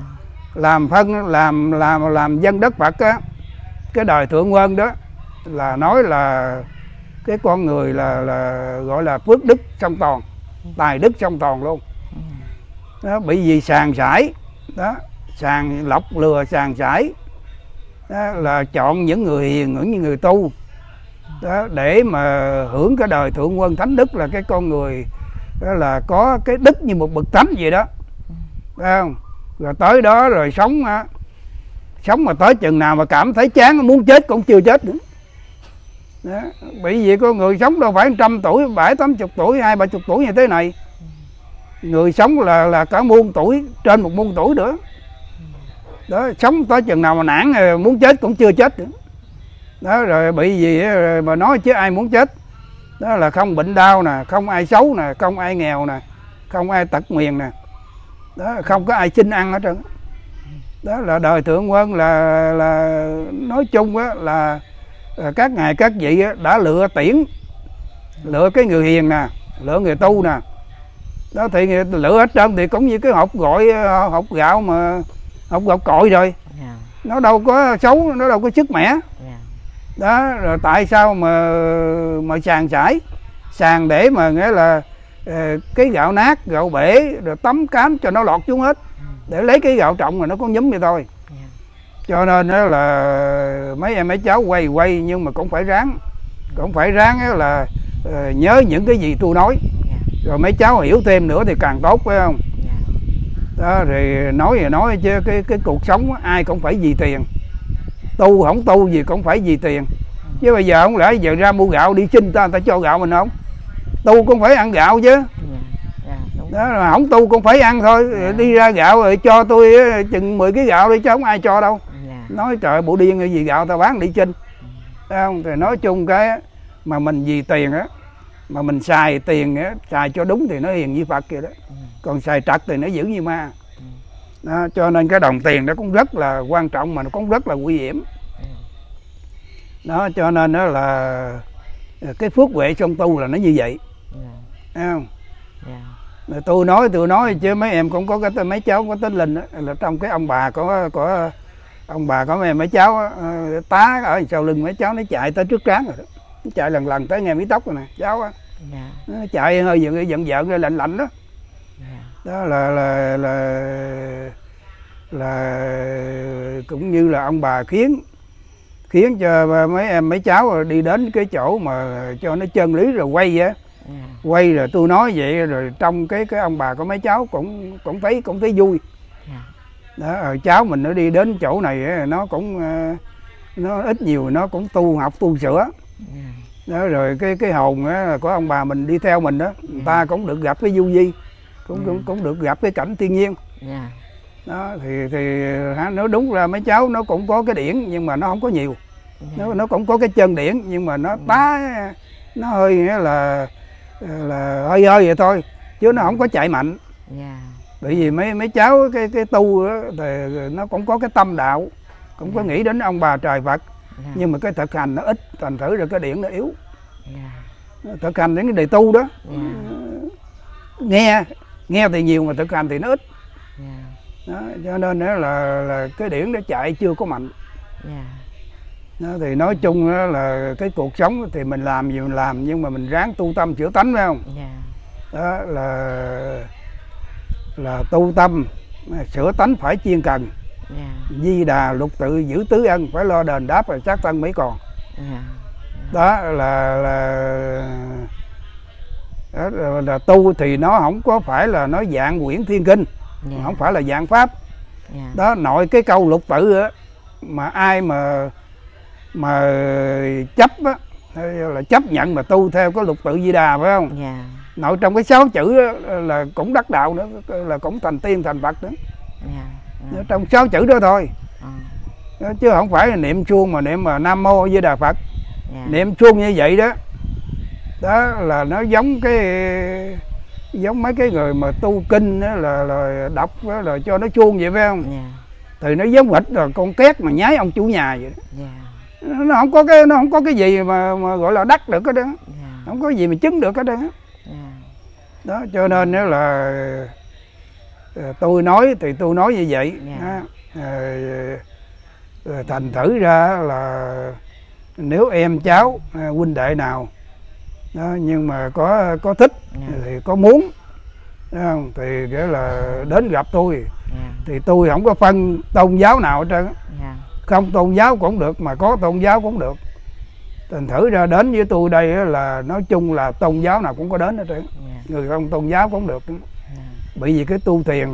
Làm dân đắc Phật á, cái đời thượng quân đó là nói là cái con người là gọi là phước đức song toàn, tài đức song toàn luôn. Đó, bị gì sàng sải đó, sàng lọc lừa sàng sải đó, là chọn những người hiền, những người tu đó, để mà hưởng cái đời thượng quân thánh đức, là cái con người đó là có cái đức như một bậc thánh vậy đó, phải không? Rồi tới đó rồi sống mà tới chừng nào mà cảm thấy chán muốn chết cũng chưa chết nữa đó. Bởi vì có người sống đâu phải 100 tuổi, 70-80 tuổi, 20-30 tuổi như thế này. Người sống là cả muôn tuổi, trên 1 muôn tuổi nữa đó, sống tới chừng nào mà nản muốn chết cũng chưa chết nữa đó. Rồi bị gì mà nói chứ ai muốn chết đó, là không bệnh đau nè, không ai xấu nè, không ai nghèo nè, không ai tật nguyền nè đó, không có ai xin ăn hết trơn đó. Là đời thượng quân là nói chung á, là các ngài các vị đã lựa tuyển, lựa cái người hiền nè, lựa người tu nè đó, thì lựa hết trơn. Thì cũng như cái hộp gạo mà hộp gạo cội rồi, nó đâu có xấu, nó đâu có sức mẻ đó. Rồi tại sao mà sàn để mà nghĩa là cái gạo nát, gạo bể rồi tấm cám cho nó lọt xuống hết, để lấy cái gạo trọng rồi nó có nhúm vậy thôi. Cho nên đó là mấy em mấy cháu quay nhưng mà cũng phải ráng, là nhớ những cái gì tôi nói, rồi mấy cháu hiểu thêm nữa thì càng tốt, phải không? Đó, thì nói chứ cái cuộc sống ai cũng phải vì tiền, tu không tu gì cũng phải vì tiền. Chứ bây giờ không lẽ giờ ra mua gạo đi xin người ta cho gạo mình không? Tu cũng phải ăn gạo chứ. Đó là không tu cũng phải ăn thôi. Đi ra gạo rồi cho tôi chừng 10 cái gạo đi chứ không ai cho đâu. Nói trời bộ điên cái gì gạo tao bán đi xin. Thấy không? Thì nói chung cái mà mình vì tiền á, mà mình xài tiền á, xài cho đúng thì nó hiền như Phật kìa đó. Còn xài trật thì nó dữ như ma. Đó, cho nên cái đồng tiền đó cũng rất là quan trọng mà nó cũng rất là nguy hiểm. Đó, cho nên đó là cái phước huệ trong tu là nó như vậy. Thấy không? Tôi nói chứ mấy em cũng có cái mấy cháu có tính linh đó, là trong cái ông bà có ông bà có mấy cháu tá ở sau lưng mấy cháu nó chạy tới trước trán rồi đó. Nó chạy lần tới nghe mí tóc rồi nè cháu á. Nó chạy hơi giận lạnh đó. Đó là cũng như là ông bà khiến cho mấy em mấy cháu đi đến cái chỗ mà cho nó chân lý rồi quay á. Quay rồi tôi nói vậy rồi trong cái ông bà của mấy cháu cũng thấy vui. Đó, cháu mình nó đi đến chỗ này nó cũng nó ít nhiều nó cũng tu học tu sửa. Đó, rồi cái hồn của ông bà mình đi theo mình đó, người ta cũng được gặp cái du di, cũng được gặp cái cảnh thiên nhiên. Đó thì nói đúng ra mấy cháu nó cũng có cái điển nhưng mà nó không có nhiều. Nó cũng có cái chân điển nhưng mà nó nó hơi nghĩa là hơi vậy thôi chứ nó không có chạy mạnh. Bởi vì mấy cháu cái tu đó, thì nó cũng có cái tâm đạo, cũng có nghĩ đến ông bà trời Phật, nhưng mà cái thực hành nó ít, thành thử rồi cái điển nó yếu. Thực hành đến cái đề tu đó, nghe thì nhiều mà thực hành thì nó ít. Đó, cho nên đó là cái điển nó chạy chưa có mạnh. Đó, thì nói chung đó là cái cuộc sống thì mình làm gì mình làm, nhưng mà mình ráng tu tâm sửa tánh, phải không? Đó là tu tâm sửa tánh phải chiên cần. Di đà lục tự giữ tứ ân, phải lo đền đáp rồi xác thân mới còn. Đó là tu thì nó không có phải là nó dạng quyển thiên kinh, không phải là dạng pháp. Đó, nội cái câu lục tự á, mà ai mà chấp á, là chấp nhận mà tu theo cái lục tự Di Đà, phải không? Nội trong cái 6 chữ đó, là cũng đắc đạo nữa, là cũng thành tiên thành Phật nữa. Trong 6 chữ đó thôi. Đó, chứ không phải là niệm chuông mà niệm mà Nam Mô Di Đà Phật. Niệm chuông như vậy đó, đó là nó giống mấy cái người mà tu kinh đó, là đọc đó, là cho nó chuông vậy, phải không? Thì nó giống hệt là con két mà nhái ông chủ nhà vậy đó. Nó không có cái gì mà gọi là đắc được hết đó. Không có gì mà chứng được hết đó. Đó, cho nên nếu là tôi nói thì tôi nói như vậy. Thành thử ra là nếu em cháu huynh đệ nào đó, nhưng mà có thích thì có muốn không? Thì nghĩa là đến gặp tôi. Thì tôi không có phân tôn giáo nào hết trơn. Không tôn giáo cũng được mà có tôn giáo cũng được. Thành thử ra đến với tôi đây á, là nói chung là tôn giáo nào cũng có đến hết trơn. Người không tôn giáo cũng được. Bởi vì cái tu thiền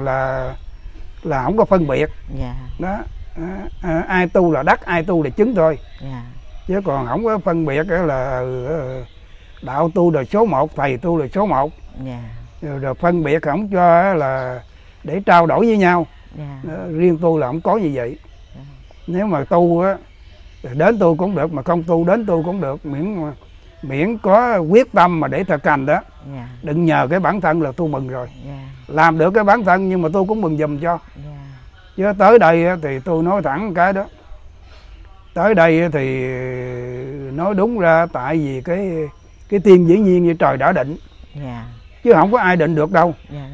là không có phân biệt. Đó. Ai tu là đắc, ai tu là chứng thôi. Chứ còn không có phân biệt là đạo tu là số 1, thầy tu là số 1. Rồi phân biệt không cho là để trao đổi với nhau. Riêng tôi là không có như vậy. Nếu mà tu á, đến tôi cũng được, mà không tu đến tôi cũng được, miễn có quyết tâm mà để thực hành đó. Đừng nhờ cái bản thân là tôi mừng rồi. Làm được cái bản thân nhưng mà tôi cũng mừng giùm cho. Chứ tới đây thì tôi nói thẳng cái đó. Tới đây thì nói đúng ra tại vì cái tiên dĩ nhiên như trời đã định. Chứ không có ai định được đâu.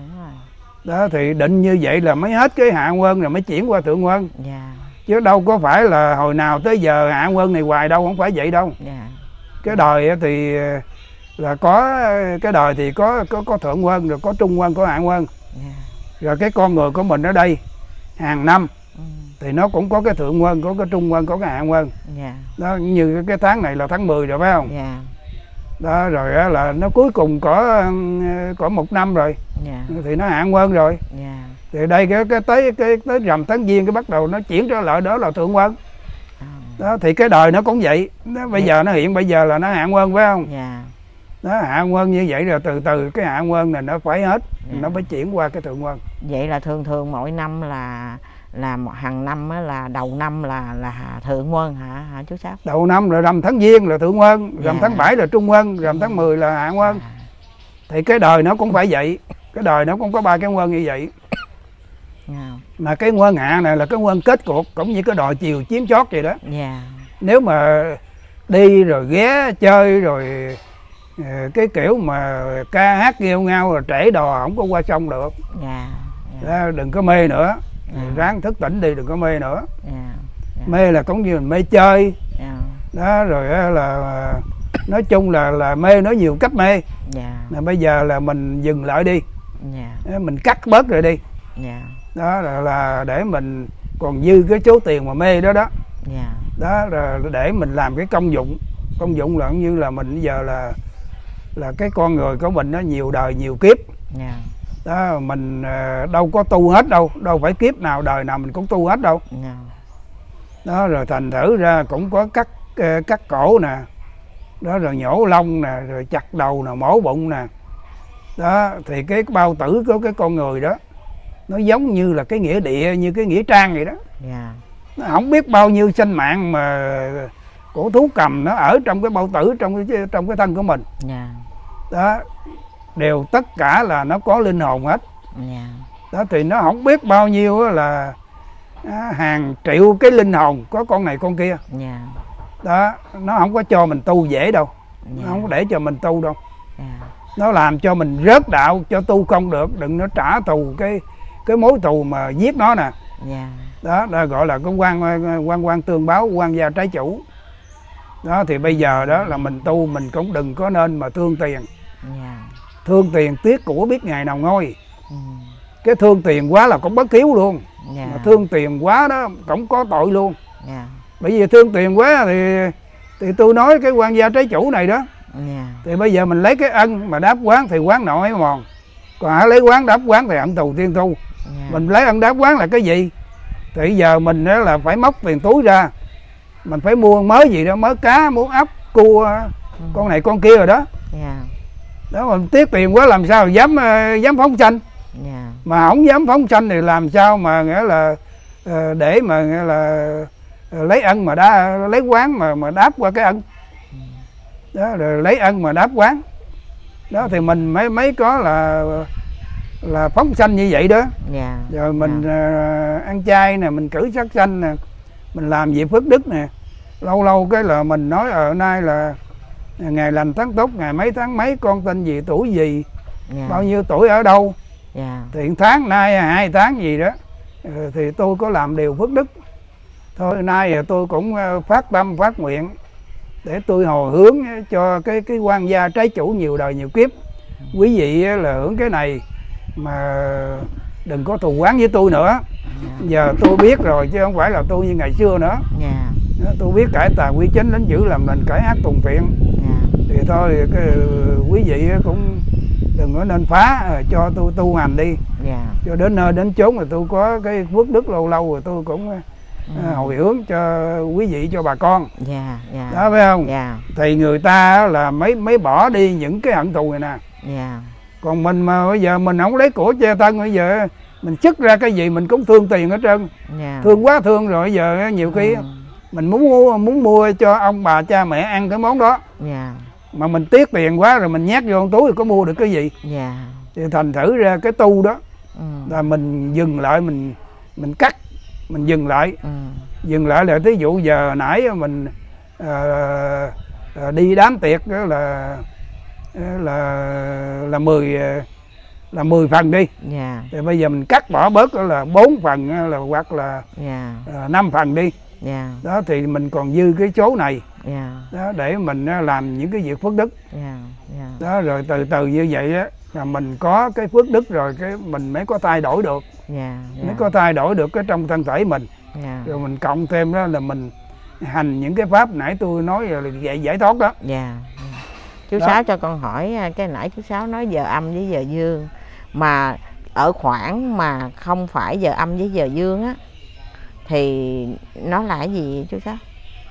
Đó thì định như vậy là mới hết cái hạ quân rồi mới chuyển qua thượng quân. Chứ đâu có phải là hồi nào tới giờ hạ quân này hoài đâu, không phải vậy đâu. Cái đời thì là có cái đời thì có thượng quân, rồi có trung quân, có hạ quân. Rồi cái con người của mình ở đây hàng năm thì nó cũng có cái thượng quân, có cái trung quân, có cái hạ quân. Đó, như cái tháng này là tháng 10 rồi phải không? Đó rồi là nó cuối cùng có 1 năm rồi. Thì nó hạ quân rồi. Thì đây cái tới rằm tháng Giêng cái bắt đầu nó chuyển trở lại đó là thượng quân. Đó thì cái đời nó cũng vậy. Đó, bây giờ nó hiện bây giờ là nó hạ quân phải không? Đó, hạ quân như vậy rồi từ từ cái hạ quân này nó phải hết, nó mới chuyển qua cái thượng quân. Vậy là thường mỗi năm là hàng năm á, là đầu năm là thượng quân hả chú Sáu? Đầu năm rồi rằm tháng Giêng là thượng quân, rằm tháng 7 là trung quân, rằm tháng 10 là hạ quân. Thì cái đời nó cũng phải vậy, cái đời nó cũng có 3 cái quân như vậy. Mà cái quân hạ này là cái quân kết cuộc, cũng như cái đòi chiều chiếm chót vậy đó. Nếu mà đi rồi ghé chơi rồi cái kiểu mà ca hát nghêu ngao rồi trễ đò không có qua sông được. Đó, đừng có mê nữa. Ráng thức tỉnh đi, đừng có mê nữa. Mê là cũng như mình mê chơi. Đó rồi là nói chung là mê nó nhiều cách mê. Mà bây giờ là mình dừng lại đi. Mình cắt bớt rồi đi. Đó là để mình còn dư cái số tiền mà mê đó đó. Đó là để mình làm cái công dụng. Công dụng là như là mình bây giờ là cái con người của mình nó nhiều đời nhiều kiếp. Đó mình đâu có tu hết đâu, đâu phải kiếp nào đời nào mình cũng tu hết đâu. Đó rồi thành thử ra cũng có cắt cổ nè. Đó rồi nhổ lông nè, rồi chặt đầu nè, mổ bụng nè. Đó thì cái bao tử của cái con người đó nó giống như là cái nghĩa địa, như cái nghĩa trang vậy đó. Nó không biết bao nhiêu sinh mạng mà cổ thú cầm nó ở trong cái bao tử, trong cái thân của mình. Đó đều tất cả là nó có linh hồn hết. Đó thì nó không biết bao nhiêu là hàng triệu cái linh hồn có con này con kia. Đó nó không có cho mình tu dễ đâu. Nó không có để cho mình tu đâu. Nó làm cho mình rớt đạo, cho tu không được. Đừng nó trả thù cái mối thù mà giết nó nè. Đó gọi là cái quan tương báo, quan gia trái chủ. Đó thì bây giờ đó là mình tu mình cũng đừng có nên mà thương tiền. Thương tiền tiếc của biết ngày nào ngôi. Cái thương tiền quá là cũng bất hiếu luôn. Mà thương tiền quá đó cũng có tội luôn. Bởi vì thương tiền quá thì tôi nói cái quan gia trái chủ này đó. Thì bây giờ mình lấy cái ân mà đáp quán thì quán nọ ấy mòn. Còn hãy lấy quán đáp quán thì ẩn tù tiên tu. Mình lấy ân đáp quán là cái gì? Thì giờ mình đó là phải móc tiền túi ra. Mình phải mua mới gì đó, mới cá, muốn ốc, cua, con này con kia rồi đó. Đó mình tiếc tiền quá làm sao dám phóng sanh. Mà không dám phóng sanh thì làm sao mà nghĩa là để mà nghĩa là lấy ân mà lấy quán mà đáp qua cái ân. Đó rồi lấy ân mà đáp quán. Đó thì mình mới có là phóng sanh như vậy đó. Rồi mình ăn chay nè, mình cử sát sanh nè, mình làm việc phước đức nè. Lâu lâu cái là mình nói ở nay là ngày lành tháng tốt, ngày mấy tháng mấy, con tên gì, tuổi gì, bao nhiêu tuổi ở đâu. Thì tháng nay 2 tháng gì đó thì tôi có làm điều phước đức. Thôi nay tôi cũng phát tâm phát nguyện để tôi hồi hướng cho cái quan gia trái chủ nhiều đời nhiều kiếp. Quý vị là hưởng cái này mà đừng có thù oán với tôi nữa. Giờ tôi biết rồi chứ không phải là tôi như ngày xưa nữa. Tôi biết cải tà quy chính đến dữ làm lành cải ác tùng thiện. Thì thôi cái quý vị cũng đừng có nên phá, cho tôi tu hành đi. Cho đến nơi đến chốn rồi tôi có cái phước đức lâu lâu rồi tôi cũng hồi hướng cho quý vị, cho bà con. Đó phải không? Thì người ta là mới bỏ đi những cái hận thù này nè. Còn mình mà bây giờ mình không lấy của che thân, bây giờ mình xuất ra cái gì mình cũng thương tiền hết trơn. Thương quá thương rồi, giờ nhiều khi mình muốn mua cho ông bà cha mẹ ăn cái món đó, mà mình tiếc tiền quá rồi mình nhét vô con túi thì có mua được cái gì. Thì thành thử ra cái tu đó là mình dừng lại, mình cắt, mình dừng lại. Dừng lại là thí dụ giờ nãy mình đi đám tiệc đó là 10 phần đi. Thì bây giờ mình cắt bỏ bớt đó là 4 phần là hoặc là 5 phần đi. Đó thì mình còn dư cái số này. Đó để mình làm những cái việc phước đức. Đó rồi từ từ như vậy á là mình có cái phước đức rồi cái mình mới có thay đổi được. Mới có thay đổi được cái trong thân thể mình. Rồi mình cộng thêm đó là mình hành những cái pháp nãy tôi nói là giải thoát đó. Chú Sáu cho con hỏi, cái nãy chú Sáu nói giờ âm với giờ dương, mà ở khoảng mà không phải giờ âm với giờ dương á thì nó là cái gì chú Sáu?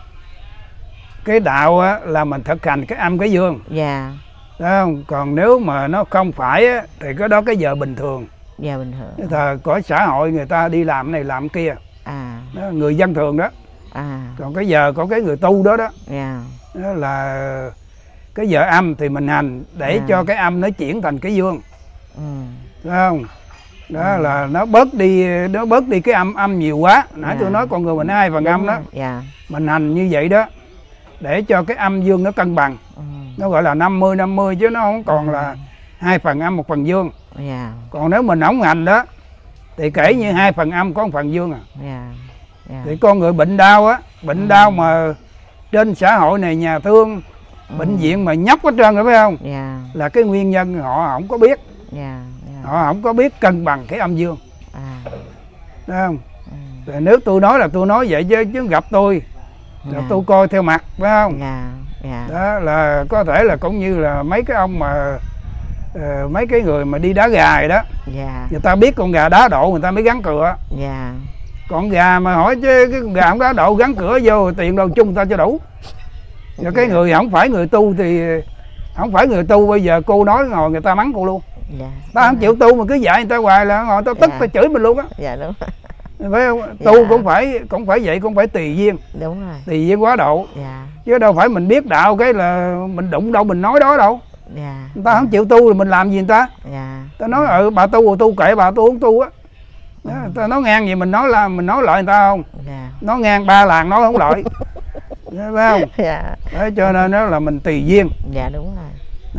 Cái đạo á là mình thực hành cái âm cái dương. Đó không? Còn nếu mà nó không phải á thì cái đó cái giờ bình thường. Giờ bình thường. Cái thời có xã hội người ta đi làm này làm kia. Đó, người dân thường đó. Còn cái giờ có cái người tu đó đó. Đó là cái giờ âm thì mình hành để cho cái âm nó chuyển thành cái dương. Đúng không? Đó là nó bớt đi cái âm nhiều quá. Nãy tôi nói con người mình 2 phần âm đó. Mình hành như vậy đó để cho cái âm dương nó cân bằng. Nó gọi là 50-50 chứ nó không còn là 2 phần âm 1 phần dương. Còn nếu mình không hành đó thì kể như 2 phần âm có 1 phần dương Thì con người bệnh đau á, bệnh đau mà trên xã hội này nhà thương, bệnh viện mà nhóc hết trơn rồi phải không? Là cái nguyên nhân họ không có biết. Họ không có biết cân bằng cái âm dương. Đúng không? Nếu tôi nói là tôi nói vậy chứ gặp tôi là tôi coi theo mặt phải không? Đó là có thể là cũng như là mấy cái ông mà mấy cái người mà đi đá gà rồi đó. Người ta biết con gà đá độ người ta mới gắn cửa. Còn gà mà hỏi chứ cái con gà không đá độ gắn cửa vô tiền đâu chung ta cho đủ. Rồi cái người không phải người tu thì không phải người tu, bây giờ cô nói ngồi người ta mắng cô luôn. Ta không chịu tu mà cứ dạy người ta hoài là ngồi ta tức ta chửi mình luôn á. Đúng. Phải không? Tu cũng phải vậy, cũng phải tùy duyên. Đúng rồi. Tùy duyên quá độ. Chứ đâu phải mình biết đạo cái là mình đụng đâu mình nói đó đâu. Người ta không chịu tu thì mình làm gì người ta? Ta nói bà tu rồi tu kệ bà, tu không tu á. Ta nói ngang gì mình nói là mình nói lại người ta không? Nói ngang 3 làng nói không lại. Phải không? Đấy, cho nên đó là mình tùy duyên. Đúng rồi.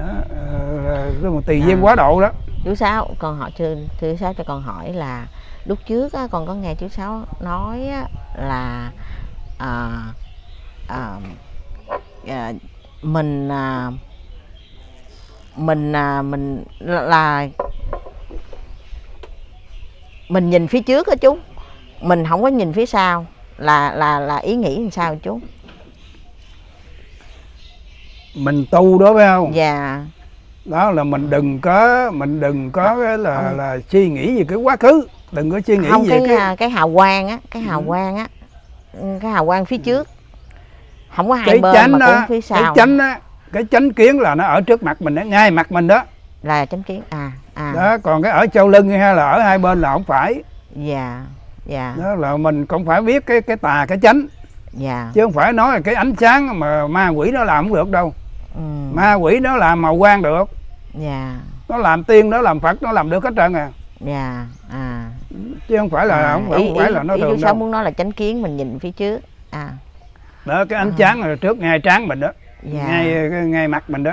Đó, tùy duyên quá độ đó. Chú Sáu, con hỏi chú Sáu cho con hỏi là lúc trước á, con có nghe chú Sáu nói á, là mình nhìn phía trước á chú, mình không có nhìn phía sau, là ý nghĩ làm sao chú? Mình tu đó phải không? Đó là mình đừng có cái là suy nghĩ về cái quá khứ, đừng có suy nghĩ không, về cái hào quang á, cái hào quang phía trước, không có hai bên mà cũng phía sau. Cái chánh kiến là nó ở trước mặt mình đó, ngay mặt mình đó là chánh kiến. Đó, còn cái ở sau lưng hay là ở hai bên là không phải. Đó là mình cũng phải biết cái tà cái chánh. Chứ không phải nói là cái ánh sáng mà ma quỷ nó làm không được đâu. Ma quỷ nó làm màu quang được. Nó làm tiên, nó làm Phật, nó làm được hết trơn chứ không phải là không phải là nó thường đâu. Sao muốn nói là chánh kiến mình nhìn phía trước. Đó cái ánh sáng là trước ngay trán mình đó. Ngay mặt mình đó.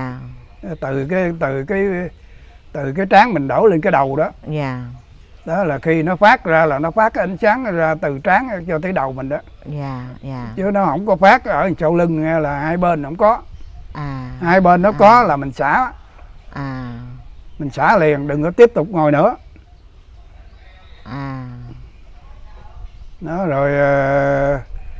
Từ cái trán mình đổ lên cái đầu đó. Đó là khi nó phát ra là nó phát cái ánh sáng ra từ trán cho tới đầu mình đó. Chứ nó không có phát ở sau lưng hay là hai bên không có. Hai bên nó có là mình xả. Mình xả liền, đừng có tiếp tục ngồi nữa. Đó rồi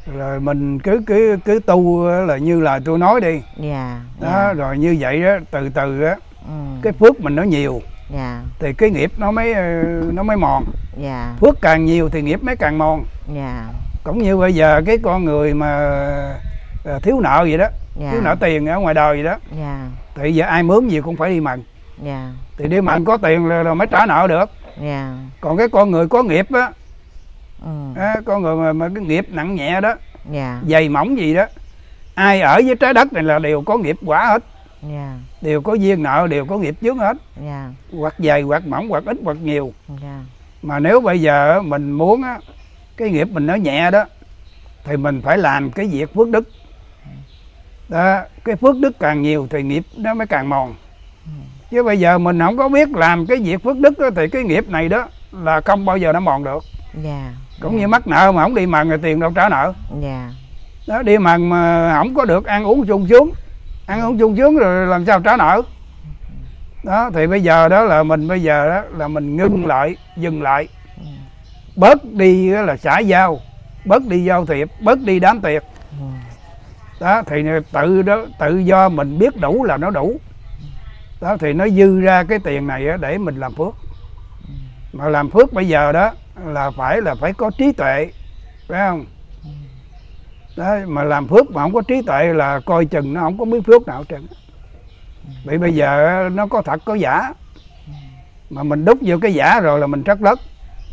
rồi mình cứ tu là như là tôi nói đi. Dạ. Đó, rồi như vậy đó, từ từ á, cái phước mình nó nhiều. Dạ. Thì cái nghiệp nó mới mòn. Dạ. Phước càng nhiều thì nghiệp mới càng mòn. Dạ. Cũng như bây giờ cái con người mà thiếu nợ vậy đó. Dạ. Thiếu nợ tiền ở ngoài đời vậy đó. Dạ. Thì giờ ai mướn gì cũng phải đi mần. Dạ. Thì đi mần có tiền là mới trả nợ được. Dạ. Còn cái con người có nghiệp á, Ừ. con người mà cái nghiệp nặng nhẹ đó, Dạ. dày mỏng gì đó, ai ở với trái đất này là đều có nghiệp quả hết. Dạ. Đều có duyên nợ, đều có nghiệp chướng hết. Dạ. Hoặc dày, hoặc mỏng, hoặc ít, hoặc nhiều. Dạ. Mà nếu bây giờ mình muốn á, cái nghiệp mình nó nhẹ đó, thì mình phải làm cái việc phước đức. Đó, cái phước đức càng nhiều thì nghiệp nó mới càng mòn. Chứ bây giờ mình không có biết làm cái việc phước đức đó, thì cái nghiệp này đó là không bao giờ nó mòn được. Dạ. Cũng như mắc nợ mà không đi mần thì tiền đâu trả nợ. Dạ. Đó, đi mần mà không có được ăn uống sung sướng, ăn uống sung sướng rồi làm sao trả nợ. Đó, thì bây giờ đó là mình bây giờ đó là mình ngưng lại, dừng lại, bớt đi là xã giao, bớt đi giao thiệp, bớt đi đám tiệc. Đó, thì tự do mình biết đủ là nó đủ. Đó, thì nó dư ra cái tiền này để mình làm phước. Mà làm phước bây giờ đó là phải có trí tuệ, phải không? Đó, mà làm phước mà không có trí tuệ là coi chừng nó không có miếng phước nào hết trơn. Vì bây giờ nó có thật có giả, mà mình đúc vô cái giả rồi là mình trất đất.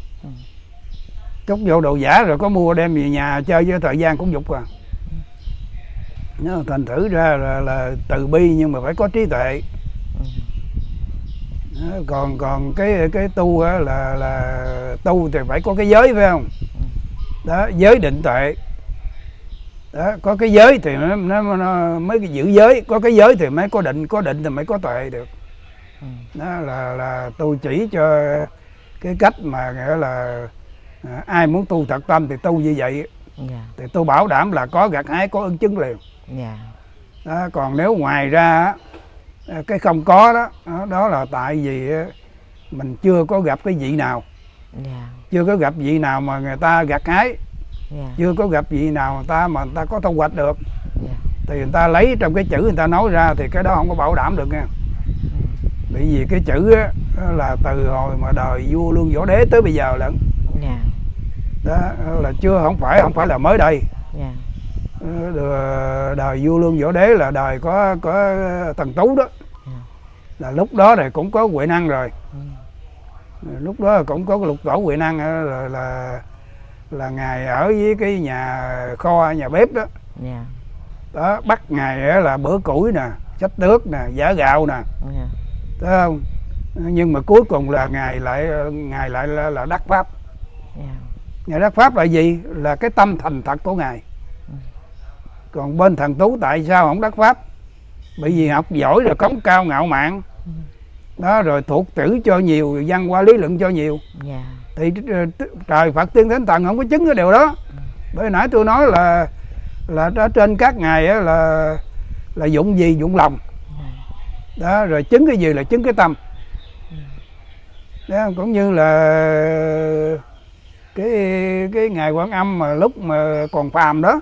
Trúc vô đồ giả rồi có mua đem về nhà chơi với thời gian cũng dục à. Nó thành thử ra là từ bi nhưng mà phải có trí tuệ. Còn cái tu là tu thì phải có cái giới, phải không? Đó, giới định tuệ. Đó, có cái giới thì nó mới giữ giới, có cái giới thì mới có định thì mới có tuệ được. Đó là tôi chỉ cho cái cách mà nghĩa là ai muốn tu thật tâm thì tu như vậy. Thì tôi bảo đảm là có gặt hái, có ưng chứng liền. Đó, còn nếu ngoài ra cái không có đó, đó là tại vì mình chưa có gặp cái vị nào. Chưa có gặp vị nào mà người ta gặt hái. Chưa có gặp vị nào mà người ta có thu hoạch được. Thì người ta lấy trong cái chữ người ta nói ra thì cái đó không có bảo đảm được nha. Bởi vì cái chữ á, là từ hồi mà đời vua Lương Võ Đế tới bây giờ lận. Đó là chưa, không phải là mới đây. Đời vua Lương Võ Đế là đời có Thần Tú đó. Là lúc đó này cũng có Huệ Năng rồi. Lúc đó cũng có Lục Tổ Huệ Năng là ngài ở với cái nhà kho, nhà bếp đó. Đó, bắt ngài là bữa củi nè, xách nước nè, giã gạo nè. Thấy không? Nhưng mà cuối cùng là ngài lại là đắc pháp. Ngài đắc pháp là gì? Là cái tâm thành thật của ngài. Còn bên Thần Tú tại sao không đắc pháp? Bởi vì học giỏi rồi cống cao ngạo mạn. Đó, rồi thuộc chữ cho nhiều, văn hóa lý luận cho nhiều. Thì trời Phật tiên thánh thần không có chứng cái điều đó. Bởi nãy tôi nói là ở trên các ngài là dụng gì? Dụng lòng. Đó, rồi chứng cái gì? Là chứng cái tâm. Đó, cũng như là cái ngài Quan Âm mà lúc mà còn phàm đó.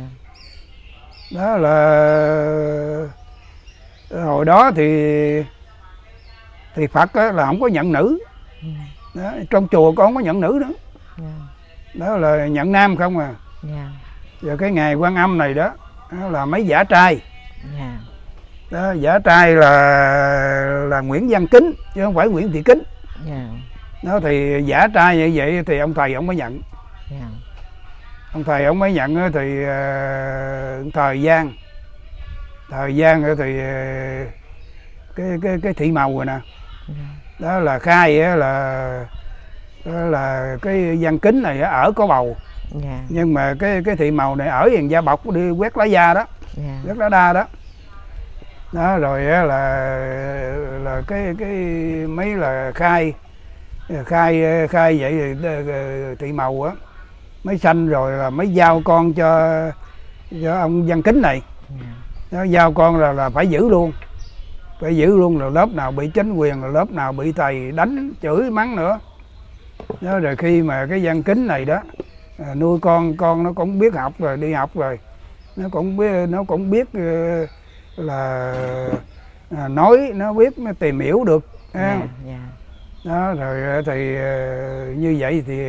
Đó là hồi đó thì Phật là không có nhận nữ. Đó, trong chùa con không có nhận nữ nữa. Đó là nhận nam không à. Giờ cái ngài Quan Âm này đó là mấy giả trai. Đó, giả trai là Nguyễn Văn Kính chứ không phải Nguyễn Thị Kính. Đó thì giả trai như vậy thì ông thầy ông mới nhận. Ông thầy ông mới nhận thì thời gian thì cái thị màu rồi nè. Đó là khai là cái Văn Kính này ở có bầu. Nhưng mà cái thị màu này ở dàn da bọc đi quét lá da đó. Quét lá đa đó. Đó rồi là cái mấy là khai vậy thì thị màu á mới sanh rồi là mới giao con cho ông Văn Kính này. Đó, giao con là phải giữ luôn. Phải giữ luôn, là lớp nào bị chính quyền, là lớp nào bị thầy đánh chửi mắng nữa. Đó, rồi khi mà cái Văn Kính này đó nuôi con nó cũng biết học rồi, đi học rồi, nó cũng biết là nói, nó biết, nó tìm hiểu được. Đó rồi thì như vậy thì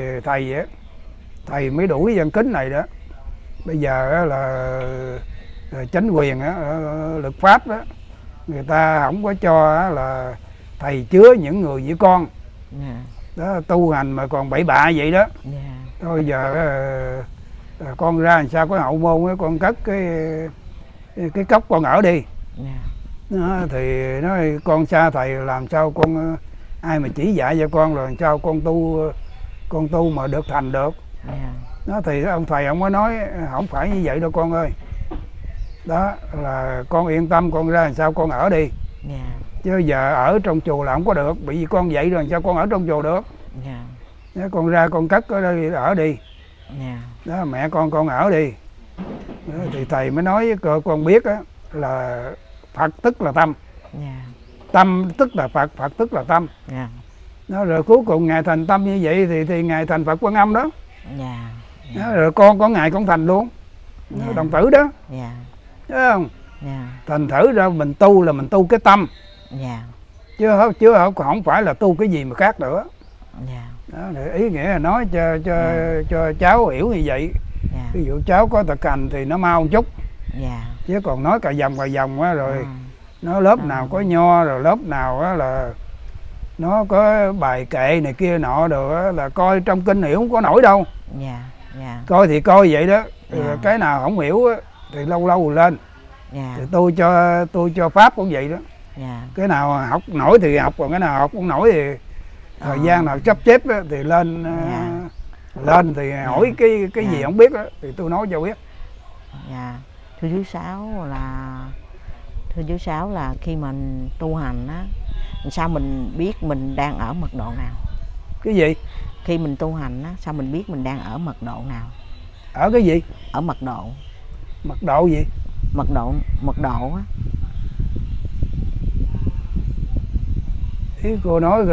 thầy mới đuổi dân Kính này đó. Bây giờ là chính quyền luật pháp đó, người ta không có cho là thầy chứa những người với con đó tu hành mà còn bậy bạ vậy đó. Thôi giờ con ra làm sao có hậu môn ấy, con cất cái cốc con ở đi. Đó, thì nói con xa thầy làm sao con ai mà chỉ dạy cho con rồi làm sao con tu mà được thành được. Đó thì ông thầy ông có nói không phải như vậy đâu con ơi. Đó là con yên tâm, con ra làm sao con ở đi. Chứ giờ ở trong chùa là không có được, bởi vì con vậy rồi làm sao con ở trong chùa được. Đó, con ra con cất ở đây ở đi. Đó mẹ con ở đi. Đó, thì thầy mới nói với con biết á, là Phật tức là tâm, tâm tức là Phật, Phật tức là tâm. Đó, rồi cuối cùng ngài thành tâm như vậy thì ngài thành Phật Quan Âm đó. Đó, rồi con có ngày con thành luôn. Đồng tử đó. Thấy không? Thành thử ra mình tu là mình tu cái tâm, chứ không phải là tu cái gì mà khác nữa. Đó, ý nghĩa là nói cho cháu hiểu như vậy. Ví dụ cháu có thực hành thì nó mau một chút. Chứ còn nói cà vòng á, rồi nó lớp nào có nho, rồi lớp nào á là nó có bài kệ này kia nọ đồ á, là coi trong kinh hiểu không có nổi đâu. Coi thì coi vậy đó. Cái nào không hiểu á, thì lâu lâu lên. Thì tôi cho pháp cũng vậy đó. Cái nào học nổi thì học, còn cái nào học không nổi thì thời gian nào chấp chép á, thì lên lên thì hỏi cái gì không biết á, thì tôi nói cho biết. Thưa chú Sáu là khi mình tu hành á, sao mình biết mình đang ở mật độ nào? Cái gì? Khi mình tu hành á, sao mình biết mình đang ở mật độ nào? Ở cái gì? Ở mật độ. Mật độ gì? Mật độ á. Cô nói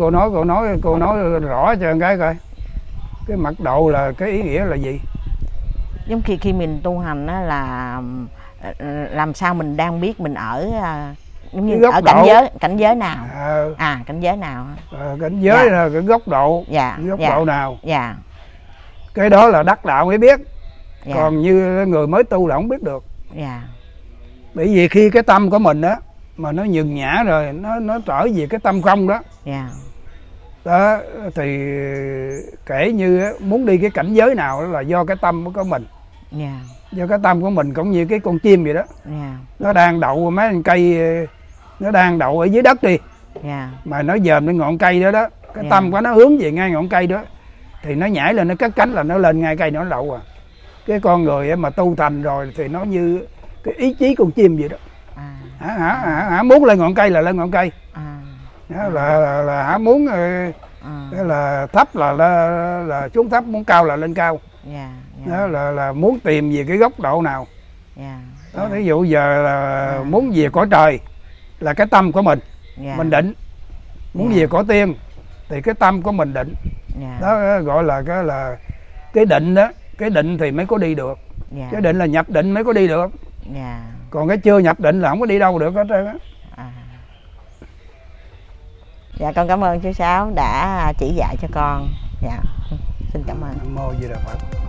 rõ cho cái coi. Cái mật độ là cái ý nghĩa là gì? Giống khi mình tu hành á, là làm sao mình đang biết mình ở giống như ở cảnh giới nào? Cảnh giới nào? Cảnh giới là cái góc độ. Góc độ nào? Cái đó là đắc đạo mới biết. Còn như người mới tu là không biết được. Bởi vì khi cái tâm của mình á mà nó nhường nhã rồi, nó trở về cái tâm không đó. Đó thì kể như muốn đi cái cảnh giới nào là do cái tâm của mình. Do cái tâm của mình cũng như cái con chim vậy đó. Nó đang đậu mấy con cây, nó đang đậu ở dưới đất đi. Mà nó dòm lên ngọn cây đó đó. Cái tâm của nó hướng về ngay ngọn cây đó, thì nó nhảy lên, nó cất cánh là nó lên ngay cây nó đậu. Cái con người mà tu thành rồi thì nó như cái ý chí con chim vậy đó. Muốn lên ngọn cây là lên ngọn cây. Đó là muốn là thấp là xuống thấp, muốn cao là lên cao. Đó là muốn tìm về cái góc độ nào. Đó, ví dụ giờ là muốn về cõi trời là cái tâm của mình, mình định. Muốn về cõi tiên thì cái tâm của mình định. Đó gọi là cái định đó. Cái định thì mới có đi được. Cái định là nhập định mới có đi được. Còn cái chưa nhập định là không có đi đâu được hết trơn á. Con cảm ơn chú Sáu đã chỉ dạy cho con. Xin cảm ơn. Nam mô Di Đà Phật.